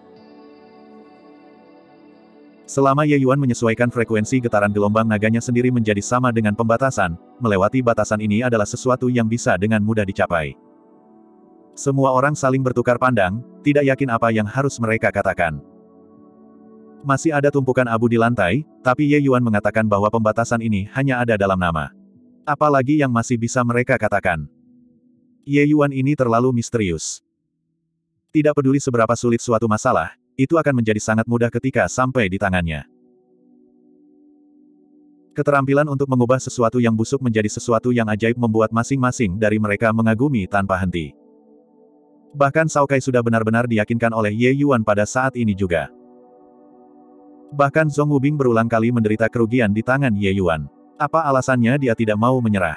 Selama Ye Yuan menyesuaikan frekuensi getaran gelombang naganya sendiri menjadi sama dengan pembatasan, melewati batasan ini adalah sesuatu yang bisa dengan mudah dicapai. Semua orang saling bertukar pandang, tidak yakin apa yang harus mereka katakan. Masih ada tumpukan abu di lantai, tapi Ye Yuan mengatakan bahwa pembatasan ini hanya ada dalam nama. Apalagi yang masih bisa mereka katakan. Ye Yuan ini terlalu misterius. Tidak peduli seberapa sulit suatu masalah, itu akan menjadi sangat mudah ketika sampai di tangannya. Keterampilan untuk mengubah sesuatu yang busuk menjadi sesuatu yang ajaib membuat masing-masing dari mereka mengagumi tanpa henti. Bahkan Cao Kai sudah benar-benar diyakinkan oleh Ye Yuan pada saat ini juga. Bahkan Zhong Wubing berulang kali menderita kerugian di tangan Ye Yuan. Apa alasannya dia tidak mau menyerah?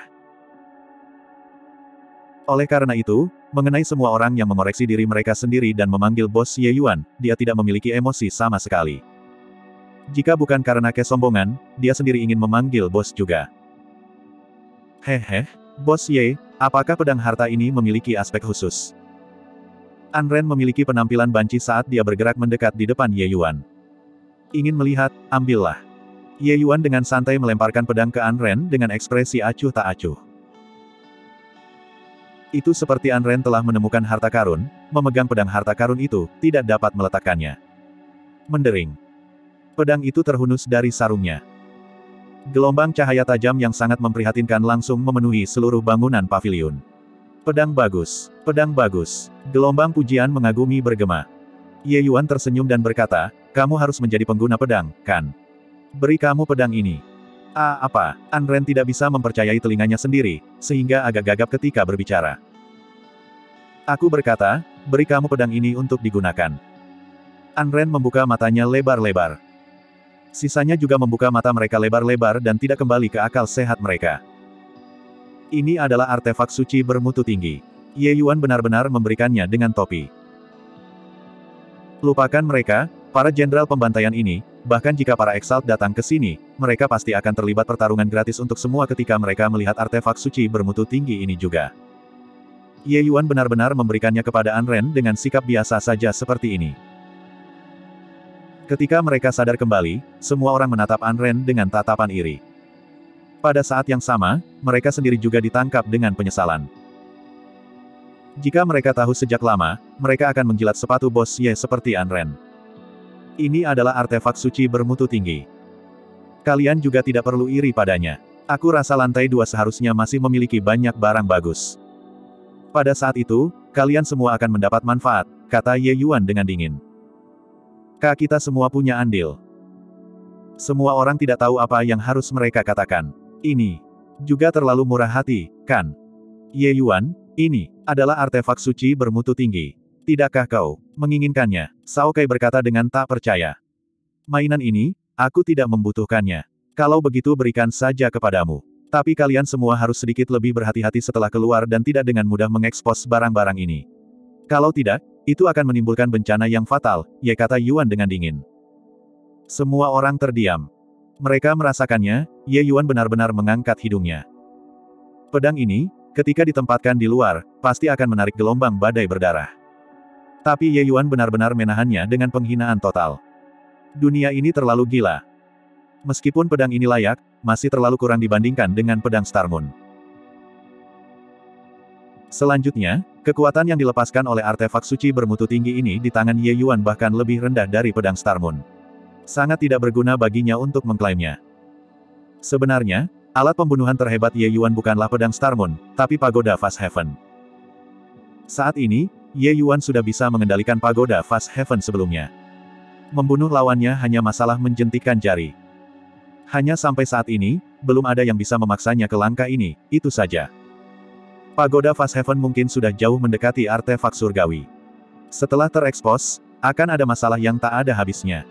Oleh karena itu, mengenai semua orang yang mengoreksi diri mereka sendiri dan memanggil bos Ye Yuan, dia tidak memiliki emosi sama sekali. Jika bukan karena kesombongan, dia sendiri ingin memanggil bos juga. Hehe, bos Ye, apakah pedang harta ini memiliki aspek khusus? An Ren memiliki penampilan banci saat dia bergerak mendekat di depan Ye Yuan. Ingin melihat, ambillah. Ye Yuan dengan santai melemparkan pedang ke An Ren dengan ekspresi acuh tak acuh. Itu seperti An Ren telah menemukan harta karun, memegang pedang harta karun itu, tidak dapat meletakkannya. Mendering. Pedang itu terhunus dari sarungnya. Gelombang cahaya tajam yang sangat memprihatinkan langsung memenuhi seluruh bangunan paviliun. Pedang bagus, pedang bagus. Gelombang pujian mengagumi bergema. Ye Yuan tersenyum dan berkata, kamu harus menjadi pengguna pedang, kan? Beri kamu pedang ini. Ah, apa? An Ren tidak bisa mempercayai telinganya sendiri, sehingga agak gagap ketika berbicara. Aku berkata, beri kamu pedang ini untuk digunakan. An Ren membuka matanya lebar-lebar. Sisanya juga membuka mata mereka lebar-lebar dan tidak kembali ke akal sehat mereka. Ini adalah artefak suci bermutu tinggi. Ye Yuan benar-benar memberikannya dengan topi. Lupakan mereka, para jenderal pembantaian ini, bahkan jika para Exalt datang ke sini, mereka pasti akan terlibat pertarungan gratis untuk semua ketika mereka melihat artefak suci bermutu tinggi ini juga. Ye Yuan benar-benar memberikannya kepada An Ren dengan sikap biasa saja seperti ini. Ketika mereka sadar kembali, semua orang menatap An Ren dengan tatapan iri. Pada saat yang sama, mereka sendiri juga ditangkap dengan penyesalan. Jika mereka tahu sejak lama, mereka akan menjilat sepatu bos Ye seperti An Ren. Ini adalah artefak suci bermutu tinggi. Kalian juga tidak perlu iri padanya. Aku rasa lantai dua seharusnya masih memiliki banyak barang bagus. Pada saat itu, kalian semua akan mendapat manfaat, kata Ye Yuan dengan dingin. Kak kita semua punya andil. Semua orang tidak tahu apa yang harus mereka katakan. Ini juga terlalu murah hati, kan? Ye Yuan, ini adalah artefak suci bermutu tinggi. Tidakkah kau menginginkannya? Cao Kai berkata dengan tak percaya. Mainan ini, aku tidak membutuhkannya. Kalau begitu berikan saja kepadamu. Tapi kalian semua harus sedikit lebih berhati-hati setelah keluar dan tidak dengan mudah mengekspos barang-barang ini. Kalau tidak, itu akan menimbulkan bencana yang fatal, Ye kata Yuan dengan dingin. Semua orang terdiam. Mereka merasakannya, Ye Yuan benar-benar mengangkat hidungnya. Pedang ini, Ketika ditempatkan di luar, pasti akan menarik gelombang badai berdarah. Tapi Ye Yuan benar-benar menahannya dengan penghinaan total. Dunia ini terlalu gila. Meskipun pedang ini layak, masih terlalu kurang dibandingkan dengan pedang Star Moon. Selanjutnya, kekuatan yang dilepaskan oleh artefak suci bermutu tinggi ini di tangan Ye Yuan bahkan lebih rendah dari pedang Star Moon. Sangat tidak berguna baginya untuk mengklaimnya. Sebenarnya, alat pembunuhan terhebat Ye Yuan bukanlah pedang Star Moon, tapi pagoda Fast Heaven. Saat ini, Ye Yuan sudah bisa mengendalikan pagoda Fast Heaven sebelumnya. Membunuh lawannya hanya masalah menjentikkan jari. Hanya sampai saat ini, belum ada yang bisa memaksanya ke langkah ini, itu saja. Pagoda Fast Heaven mungkin sudah jauh mendekati artefak surgawi. Setelah terekspos, akan ada masalah yang tak ada habisnya.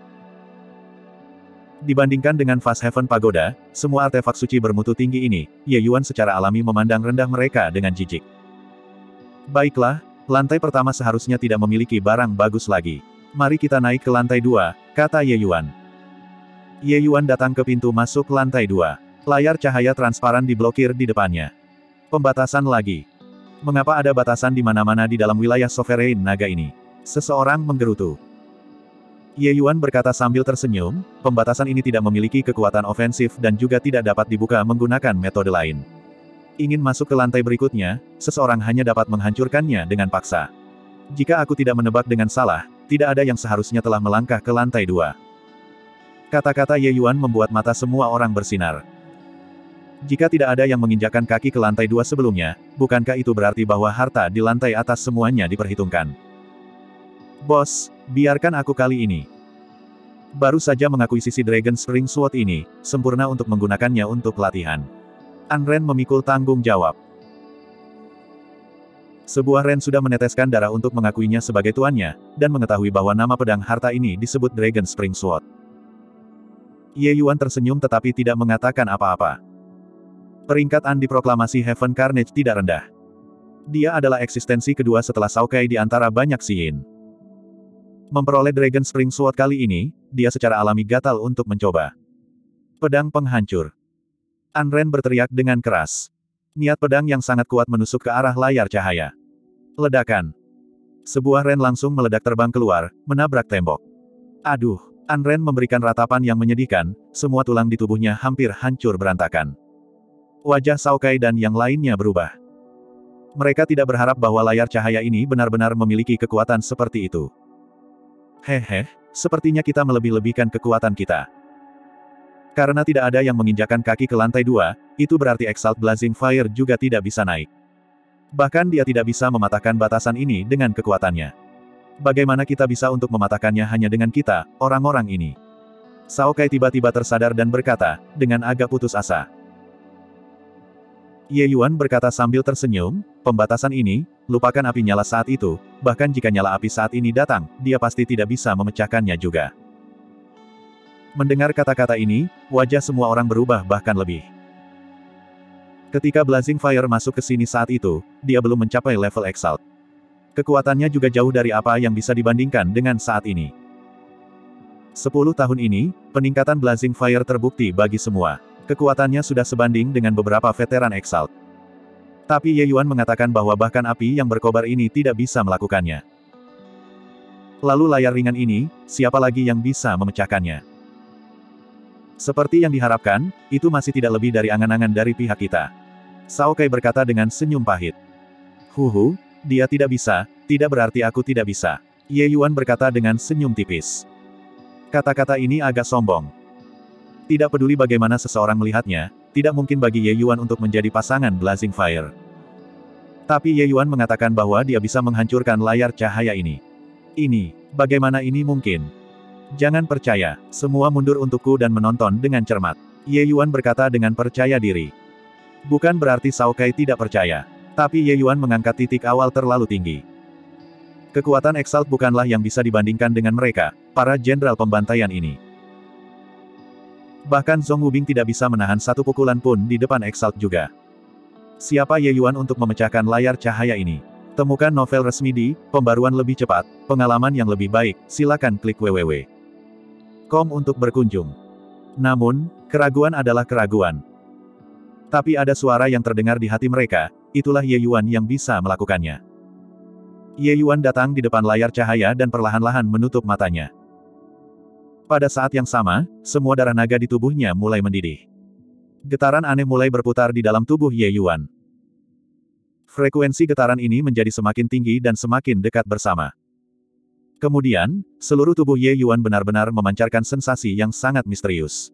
Dibandingkan dengan Fast Heaven Pagoda, semua artefak suci bermutu tinggi ini, Ye Yuan secara alami memandang rendah mereka dengan jijik. Baiklah, lantai pertama seharusnya tidak memiliki barang bagus lagi. Mari kita naik ke lantai dua, kata Ye Yuan. Ye Yuan datang ke pintu masuk lantai dua. Layar cahaya transparan diblokir di depannya. Pembatasan lagi. Mengapa ada batasan di mana-mana di dalam wilayah Sovereign Naga ini? Seseorang menggerutu. Ye Yuan berkata sambil tersenyum, pembatasan ini tidak memiliki kekuatan ofensif dan juga tidak dapat dibuka menggunakan metode lain. Ingin masuk ke lantai berikutnya, seseorang hanya dapat menghancurkannya dengan paksa. Jika aku tidak menebak dengan salah, tidak ada yang seharusnya telah melangkah ke lantai dua. Kata-kata Ye Yuan membuat mata semua orang bersinar. Jika tidak ada yang menginjakkan kaki ke lantai dua sebelumnya, bukankah itu berarti bahwa harta di lantai atas semuanya diperhitungkan? Bos, biarkan aku kali ini. Baru saja mengakuisisi Dragon Spring Sword ini, sempurna untuk menggunakannya untuk latihan. Anren memikul tanggung jawab. Sebuah Ren sudah meneteskan darah untuk mengakuinya sebagai tuannya, dan mengetahui bahwa nama pedang harta ini disebut Dragon Spring Sword. Ye Yuan tersenyum tetapi tidak mengatakan apa-apa. Peringkat An di proklamasi Heaven Carnage tidak rendah. Dia adalah eksistensi kedua setelah Shao Kai di antara banyak Yin. Memperoleh Dragon Spring Sword kali ini, dia secara alami gatal untuk mencoba. Pedang penghancur. Anren berteriak dengan keras. Niat pedang yang sangat kuat menusuk ke arah layar cahaya. Ledakan. Sebuah Ren langsung meledak terbang keluar, menabrak tembok. Aduh, Anren memberikan ratapan yang menyedihkan, semua tulang di tubuhnya hampir hancur berantakan. Wajah Shao Kai dan yang lainnya berubah. Mereka tidak berharap bahwa layar cahaya ini benar-benar memiliki kekuatan seperti itu. Hehe, sepertinya kita melebih-lebihkan kekuatan kita. Karena tidak ada yang menginjakkan kaki ke lantai dua, itu berarti Exalt Blazing Fire juga tidak bisa naik. Bahkan dia tidak bisa mematahkan batasan ini dengan kekuatannya. Bagaimana kita bisa untuk mematahkannya hanya dengan kita, orang-orang ini? Shao Kai tiba-tiba tersadar dan berkata, dengan agak putus asa. Ye Yuan berkata sambil tersenyum, pembatasan ini, lupakan api nyala saat itu, bahkan jika nyala api saat ini datang, dia pasti tidak bisa memecahkannya juga. Mendengar kata-kata ini, wajah semua orang berubah bahkan lebih. Ketika Blazing Fire masuk ke sini saat itu, dia belum mencapai level Exalt. Kekuatannya juga jauh dari apa yang bisa dibandingkan dengan saat ini. Sepuluh tahun ini, peningkatan Blazing Fire terbukti bagi semua. Kekuatannya sudah sebanding dengan beberapa veteran Exalt. Tapi Ye Yuan mengatakan bahwa bahkan api yang berkobar ini tidak bisa melakukannya. Lalu layar ringan ini, siapa lagi yang bisa memecahkannya? Seperti yang diharapkan, itu masih tidak lebih dari angan-angan dari pihak kita. Shao Kai berkata dengan senyum pahit. Huhu, dia tidak bisa, tidak berarti aku tidak bisa. Ye Yuan berkata dengan senyum tipis. Kata-kata ini agak sombong. Tidak peduli bagaimana seseorang melihatnya, tidak mungkin bagi Ye Yuan untuk menjadi pasangan Blazing Fire. Tapi Ye Yuan mengatakan bahwa dia bisa menghancurkan layar cahaya ini. Ini, bagaimana ini mungkin? Jangan percaya, semua mundur untukku dan menonton dengan cermat. Ye Yuan berkata dengan percaya diri. Bukan berarti Shao Kai tidak percaya. Tapi Ye Yuan mengangkat titik awal terlalu tinggi. Kekuatan Exalt bukanlah yang bisa dibandingkan dengan mereka, para jenderal pembantaian ini. Bahkan Zhong Wubing tidak bisa menahan satu pukulan pun di depan Exalt juga. Siapa Ye Yuan untuk memecahkan layar cahaya ini? Temukan novel resmi di Pembaruan Lebih Cepat, Pengalaman yang Lebih Baik, silakan klik www titik com untuk berkunjung. Namun, keraguan adalah keraguan. Tapi ada suara yang terdengar di hati mereka, itulah Ye Yuan yang bisa melakukannya. Ye Yuan datang di depan layar cahaya dan perlahan-lahan menutup matanya. Pada saat yang sama, semua darah naga di tubuhnya mulai mendidih. Getaran aneh mulai berputar di dalam tubuh Ye Yuan. Frekuensi getaran ini menjadi semakin tinggi dan semakin dekat bersama. Kemudian, seluruh tubuh Ye Yuan benar-benar memancarkan sensasi yang sangat misterius.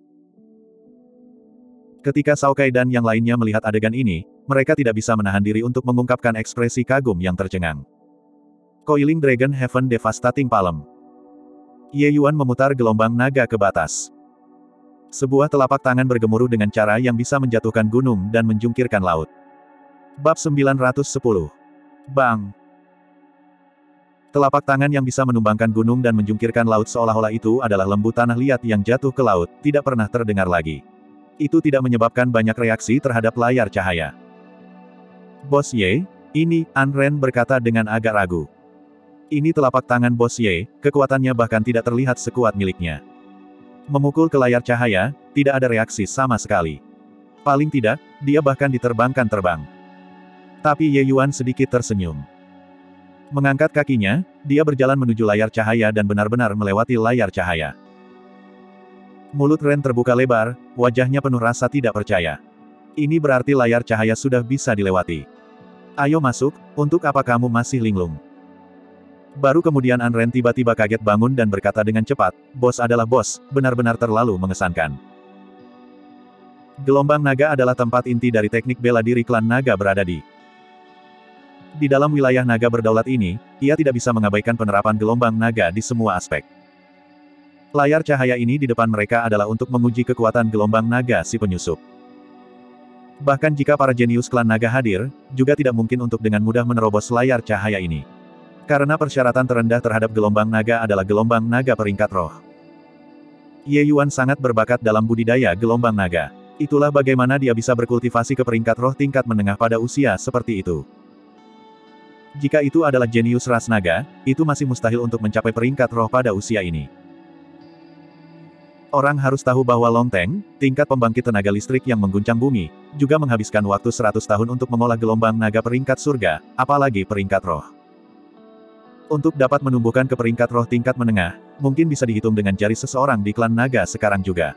Ketika Cao Kai dan yang lainnya melihat adegan ini, mereka tidak bisa menahan diri untuk mengungkapkan ekspresi kagum yang tercengang. Coiling Dragon Heaven Devastating Palm. Ye Yuan memutar gelombang naga ke batas. Sebuah telapak tangan bergemuruh dengan cara yang bisa menjatuhkan gunung dan menjungkirkan laut. Bab sembilan ratus sepuluh. Bang! Telapak tangan yang bisa menumbangkan gunung dan menjungkirkan laut seolah-olah itu adalah lembu tanah liat yang jatuh ke laut, tidak pernah terdengar lagi. Itu tidak menyebabkan banyak reaksi terhadap layar cahaya. Bos Ye, ini, Anren berkata dengan agak ragu. Ini telapak tangan Bos Ye, kekuatannya bahkan tidak terlihat sekuat miliknya. Memukul ke layar cahaya, tidak ada reaksi sama sekali. Paling tidak, dia bahkan diterbangkan terbang. Tapi Ye Yuan sedikit tersenyum. Mengangkat kakinya, dia berjalan menuju layar cahaya dan benar-benar melewati layar cahaya. Mulut Ren terbuka lebar, wajahnya penuh rasa tidak percaya. Ini berarti layar cahaya sudah bisa dilewati. Ayo masuk, untuk apa kamu masih linglung? Baru kemudian Anren tiba-tiba kaget bangun dan berkata dengan cepat, bos adalah bos, benar-benar terlalu mengesankan. Gelombang naga adalah tempat inti dari teknik bela diri klan naga berada di. Di dalam wilayah naga berdaulat ini, ia tidak bisa mengabaikan penerapan gelombang naga di semua aspek. Layar cahaya ini di depan mereka adalah untuk menguji kekuatan gelombang naga si penyusup. Bahkan jika para jenius klan naga hadir, juga tidak mungkin untuk dengan mudah menerobos layar cahaya ini. Karena persyaratan terendah terhadap gelombang naga adalah gelombang naga peringkat roh. Ye Yuan sangat berbakat dalam budidaya gelombang naga. Itulah bagaimana dia bisa berkultivasi ke peringkat roh tingkat menengah pada usia seperti itu. Jika itu adalah jenius ras naga, itu masih mustahil untuk mencapai peringkat roh pada usia ini. Orang harus tahu bahwa Longteng, tingkat pembangkit tenaga listrik yang mengguncang bumi, juga menghabiskan waktu seratus tahun untuk mengolah gelombang naga peringkat surga, apalagi peringkat roh. Untuk dapat menumbuhkan ke peringkat roh tingkat menengah, mungkin bisa dihitung dengan jari seseorang di klan naga sekarang juga.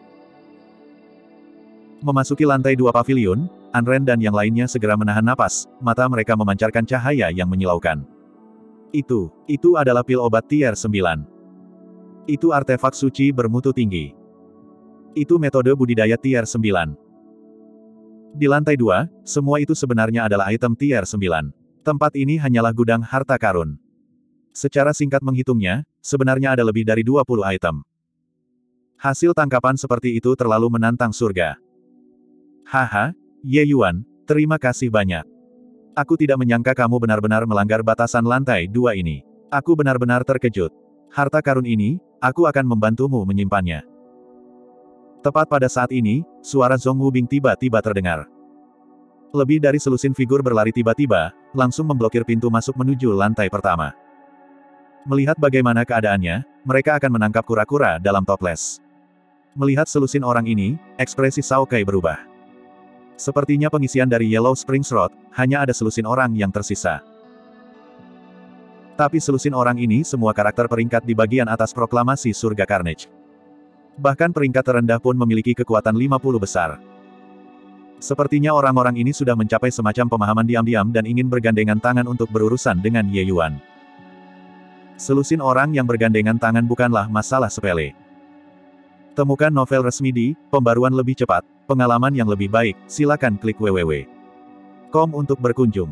Memasuki lantai dua paviliun, Anren dan yang lainnya segera menahan napas, mata mereka memancarkan cahaya yang menyilaukan. Itu, itu adalah pil obat tier sembilan. Itu artefak suci bermutu tinggi. Itu metode budidaya tier sembilan. Di lantai dua, semua itu sebenarnya adalah item tier sembilan. Tempat ini hanyalah gudang harta karun. Secara singkat menghitungnya, sebenarnya ada lebih dari dua puluh item. Hasil tangkapan seperti itu terlalu menantang surga. Haha, Ye Yuan, terima kasih banyak. Aku tidak menyangka kamu benar-benar melanggar batasan lantai dua ini. Aku benar-benar terkejut. Harta karun ini, aku akan membantumu menyimpannya. Tepat pada saat ini, suara Zhong Wubing tiba-tiba terdengar. Lebih dari selusin figur berlari tiba-tiba, langsung memblokir pintu masuk menuju lantai pertama. Melihat bagaimana keadaannya, mereka akan menangkap kura-kura dalam toples. Melihat selusin orang ini, ekspresi Cao Kai berubah. Sepertinya pengisian dari Yellow Springs Road, hanya ada selusin orang yang tersisa. Tapi selusin orang ini semua karakter peringkat di bagian atas proklamasi surga Carnage. Bahkan peringkat terendah pun memiliki kekuatan lima puluh besar. Sepertinya orang-orang ini sudah mencapai semacam pemahaman diam-diam dan ingin bergandengan tangan untuk berurusan dengan Ye Yuan. Selusin orang yang bergandengan tangan bukanlah masalah sepele. Temukan novel resmi di Pembaruan Lebih Cepat, Pengalaman yang Lebih Baik, silakan klik www titik com untuk berkunjung.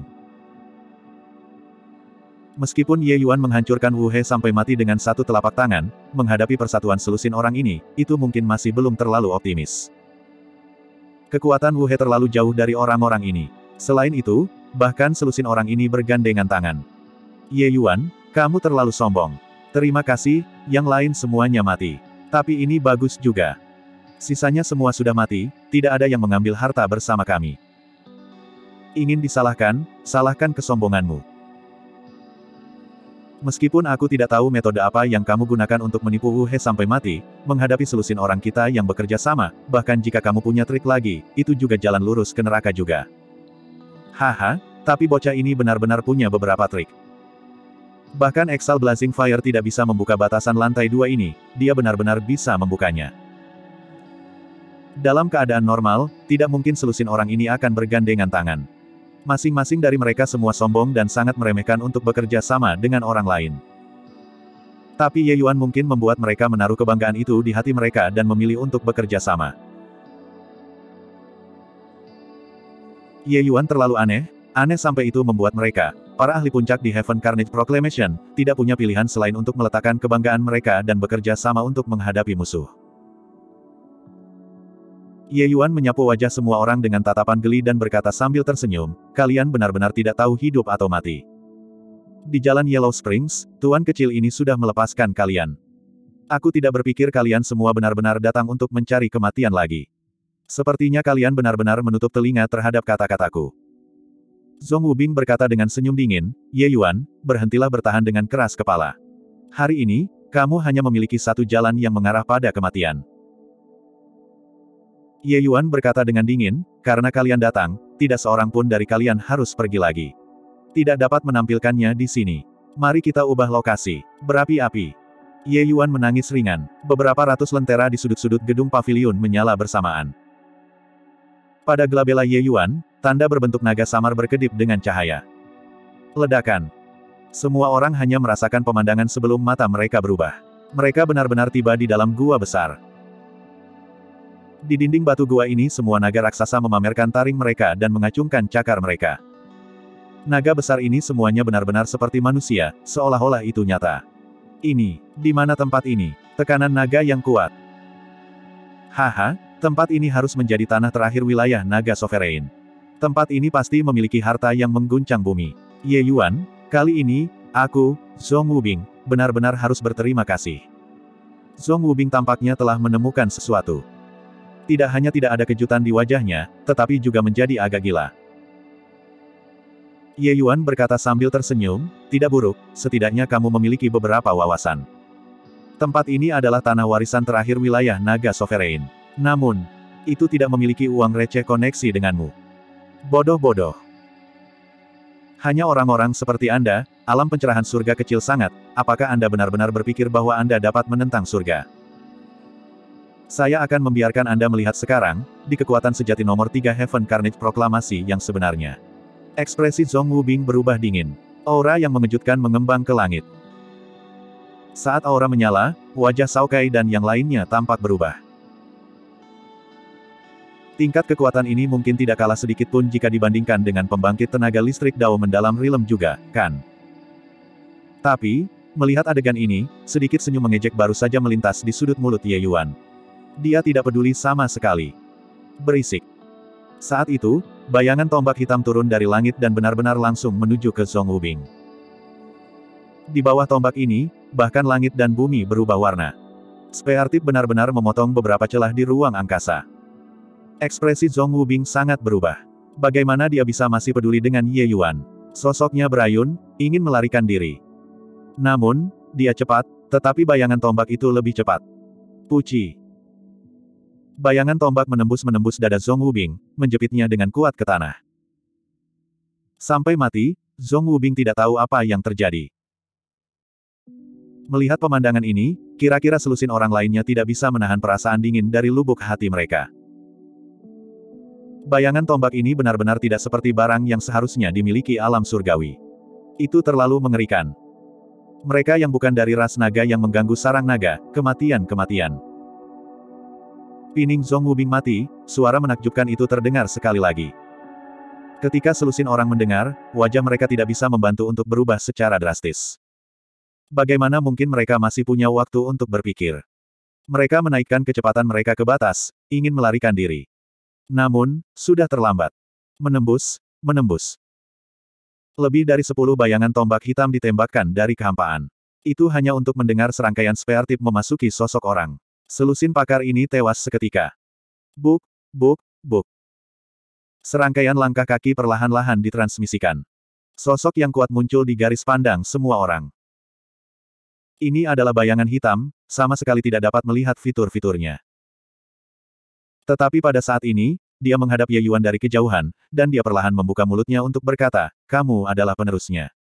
Meskipun Ye Yuan menghancurkan Wu He sampai mati dengan satu telapak tangan, menghadapi persatuan selusin orang ini, itu mungkin masih belum terlalu optimis. Kekuatan Wu He terlalu jauh dari orang-orang ini. Selain itu, bahkan selusin orang ini bergandengan tangan. Ye Yuan, kamu terlalu sombong. Terima kasih, yang lain semuanya mati. Tapi ini bagus juga. Sisanya semua sudah mati, tidak ada yang mengambil harta bersama kami. Ingin disalahkan, salahkan kesombonganmu. Meskipun aku tidak tahu metode apa yang kamu gunakan untuk menipu Wu He sampai mati, menghadapi selusin orang kita yang bekerja sama, bahkan jika kamu punya trik lagi, itu juga jalan lurus ke neraka juga. Haha, tapi bocah ini benar-benar punya beberapa trik. Bahkan Exal Blazing Fire tidak bisa membuka batasan lantai dua ini, dia benar-benar bisa membukanya. Dalam keadaan normal, tidak mungkin selusin orang ini akan bergandengan tangan. Masing-masing dari mereka semua sombong dan sangat meremehkan untuk bekerja sama dengan orang lain. Tapi Ye Yuan mungkin membuat mereka menaruh kebanggaan itu di hati mereka dan memilih untuk bekerja sama. Ye Yuan terlalu aneh, aneh sampai itu membuat mereka, para ahli puncak di Heaven Carnage Proclamation, tidak punya pilihan selain untuk meletakkan kebanggaan mereka dan bekerja sama untuk menghadapi musuh. Ye Yuan menyapu wajah semua orang dengan tatapan geli dan berkata sambil tersenyum, kalian benar-benar tidak tahu hidup atau mati. Di jalan Yellow Springs, tuan kecil ini sudah melepaskan kalian. Aku tidak berpikir kalian semua benar-benar datang untuk mencari kematian lagi. Sepertinya kalian benar-benar menutup telinga terhadap kata-kataku. Zhong Wubing berkata dengan senyum dingin, Ye Yuan, berhentilah bertahan dengan keras kepala. Hari ini, kamu hanya memiliki satu jalan yang mengarah pada kematian. Ye Yuan berkata dengan dingin, karena kalian datang, tidak seorang pun dari kalian harus pergi lagi. Tidak dapat menampilkannya di sini. Mari kita ubah lokasi. Berapi-api. Ye Yuan menangis ringan. Beberapa ratus lentera di sudut-sudut gedung pavilion menyala bersamaan. Pada glabella Ye Yuan, tanda berbentuk naga samar berkedip dengan cahaya. Ledakan. Semua orang hanya merasakan pemandangan sebelum mata mereka berubah. Mereka benar-benar tiba di dalam gua besar. Di dinding batu gua ini semua naga raksasa memamerkan taring mereka dan mengacungkan cakar mereka. Naga besar ini semuanya benar-benar seperti manusia, seolah-olah itu nyata. Ini, di mana tempat ini? Tekanan naga yang kuat. Haha, tempat ini harus menjadi tanah terakhir wilayah naga sovereign. Tempat ini pasti memiliki harta yang mengguncang bumi. Ye Yuan, kali ini, aku, Zhong Wubing, benar-benar harus berterima kasih. Zhong Wubing tampaknya telah menemukan sesuatu. Tidak hanya tidak ada kejutan di wajahnya, tetapi juga menjadi agak gila. Ye Yuan berkata sambil tersenyum, tidak buruk, setidaknya kamu memiliki beberapa wawasan. Tempat ini adalah tanah warisan terakhir wilayah naga sovereign. Namun, itu tidak memiliki uang receh koneksi denganmu. Bodoh-bodoh. Hanya orang-orang seperti Anda, alam pencerahan surga kecil sangat, apakah Anda benar-benar berpikir bahwa Anda dapat menentang surga? Saya akan membiarkan Anda melihat sekarang, di kekuatan sejati nomor tiga Heaven Carnage Proklamasi yang sebenarnya. Ekspresi Zhong Wubing berubah dingin. Aura yang mengejutkan mengembang ke langit. Saat aura menyala, wajah Cao Kai dan yang lainnya tampak berubah. Tingkat kekuatan ini mungkin tidak kalah sedikit pun jika dibandingkan dengan pembangkit tenaga listrik Dao mendalam Realm juga, kan? Tapi, melihat adegan ini, sedikit senyum mengejek baru saja melintas di sudut mulut Ye Yuan. Dia tidak peduli sama sekali. Berisik. Saat itu, bayangan tombak hitam turun dari langit dan benar-benar langsung menuju ke Zhong Wubing. Di bawah tombak ini, bahkan langit dan bumi berubah warna. Speartip benar-benar memotong beberapa celah di ruang angkasa. Ekspresi Zhong Wubing sangat berubah. Bagaimana dia bisa masih peduli dengan Ye Yuan? Sosoknya berayun, ingin melarikan diri. Namun, dia cepat, tetapi bayangan tombak itu lebih cepat. Puci. Bayangan tombak menembus-menembus dada Zhong Wubing, menjepitnya dengan kuat ke tanah. Sampai mati, Zhong Wubing tidak tahu apa yang terjadi. Melihat pemandangan ini, kira-kira selusin orang lainnya tidak bisa menahan perasaan dingin dari lubuk hati mereka. Bayangan tombak ini benar-benar tidak seperti barang yang seharusnya dimiliki alam surgawi. Itu terlalu mengerikan. Mereka yang bukan dari ras naga yang mengganggu sarang naga, kematian-kematian. Pining Zhong Wubing mati, suara menakjubkan itu terdengar sekali lagi. Ketika selusin orang mendengar, wajah mereka tidak bisa membantu untuk berubah secara drastis. Bagaimana mungkin mereka masih punya waktu untuk berpikir? Mereka menaikkan kecepatan mereka ke batas, ingin melarikan diri. Namun, sudah terlambat. Menembus, menembus. Lebih dari sepuluh bayangan tombak hitam ditembakkan dari kehampaan. Itu hanya untuk mendengar serangkaian speartip memasuki sosok orang. Selusin pakar ini tewas seketika. Buk, buk, buk. Serangkaian langkah kaki perlahan-lahan ditransmisikan. Sosok yang kuat muncul di garis pandang semua orang. Ini adalah bayangan hitam, sama sekali tidak dapat melihat fitur-fiturnya. Tetapi pada saat ini, dia menghadap Ye Yuan dari kejauhan, dan dia perlahan membuka mulutnya untuk berkata, kamu adalah penerusnya.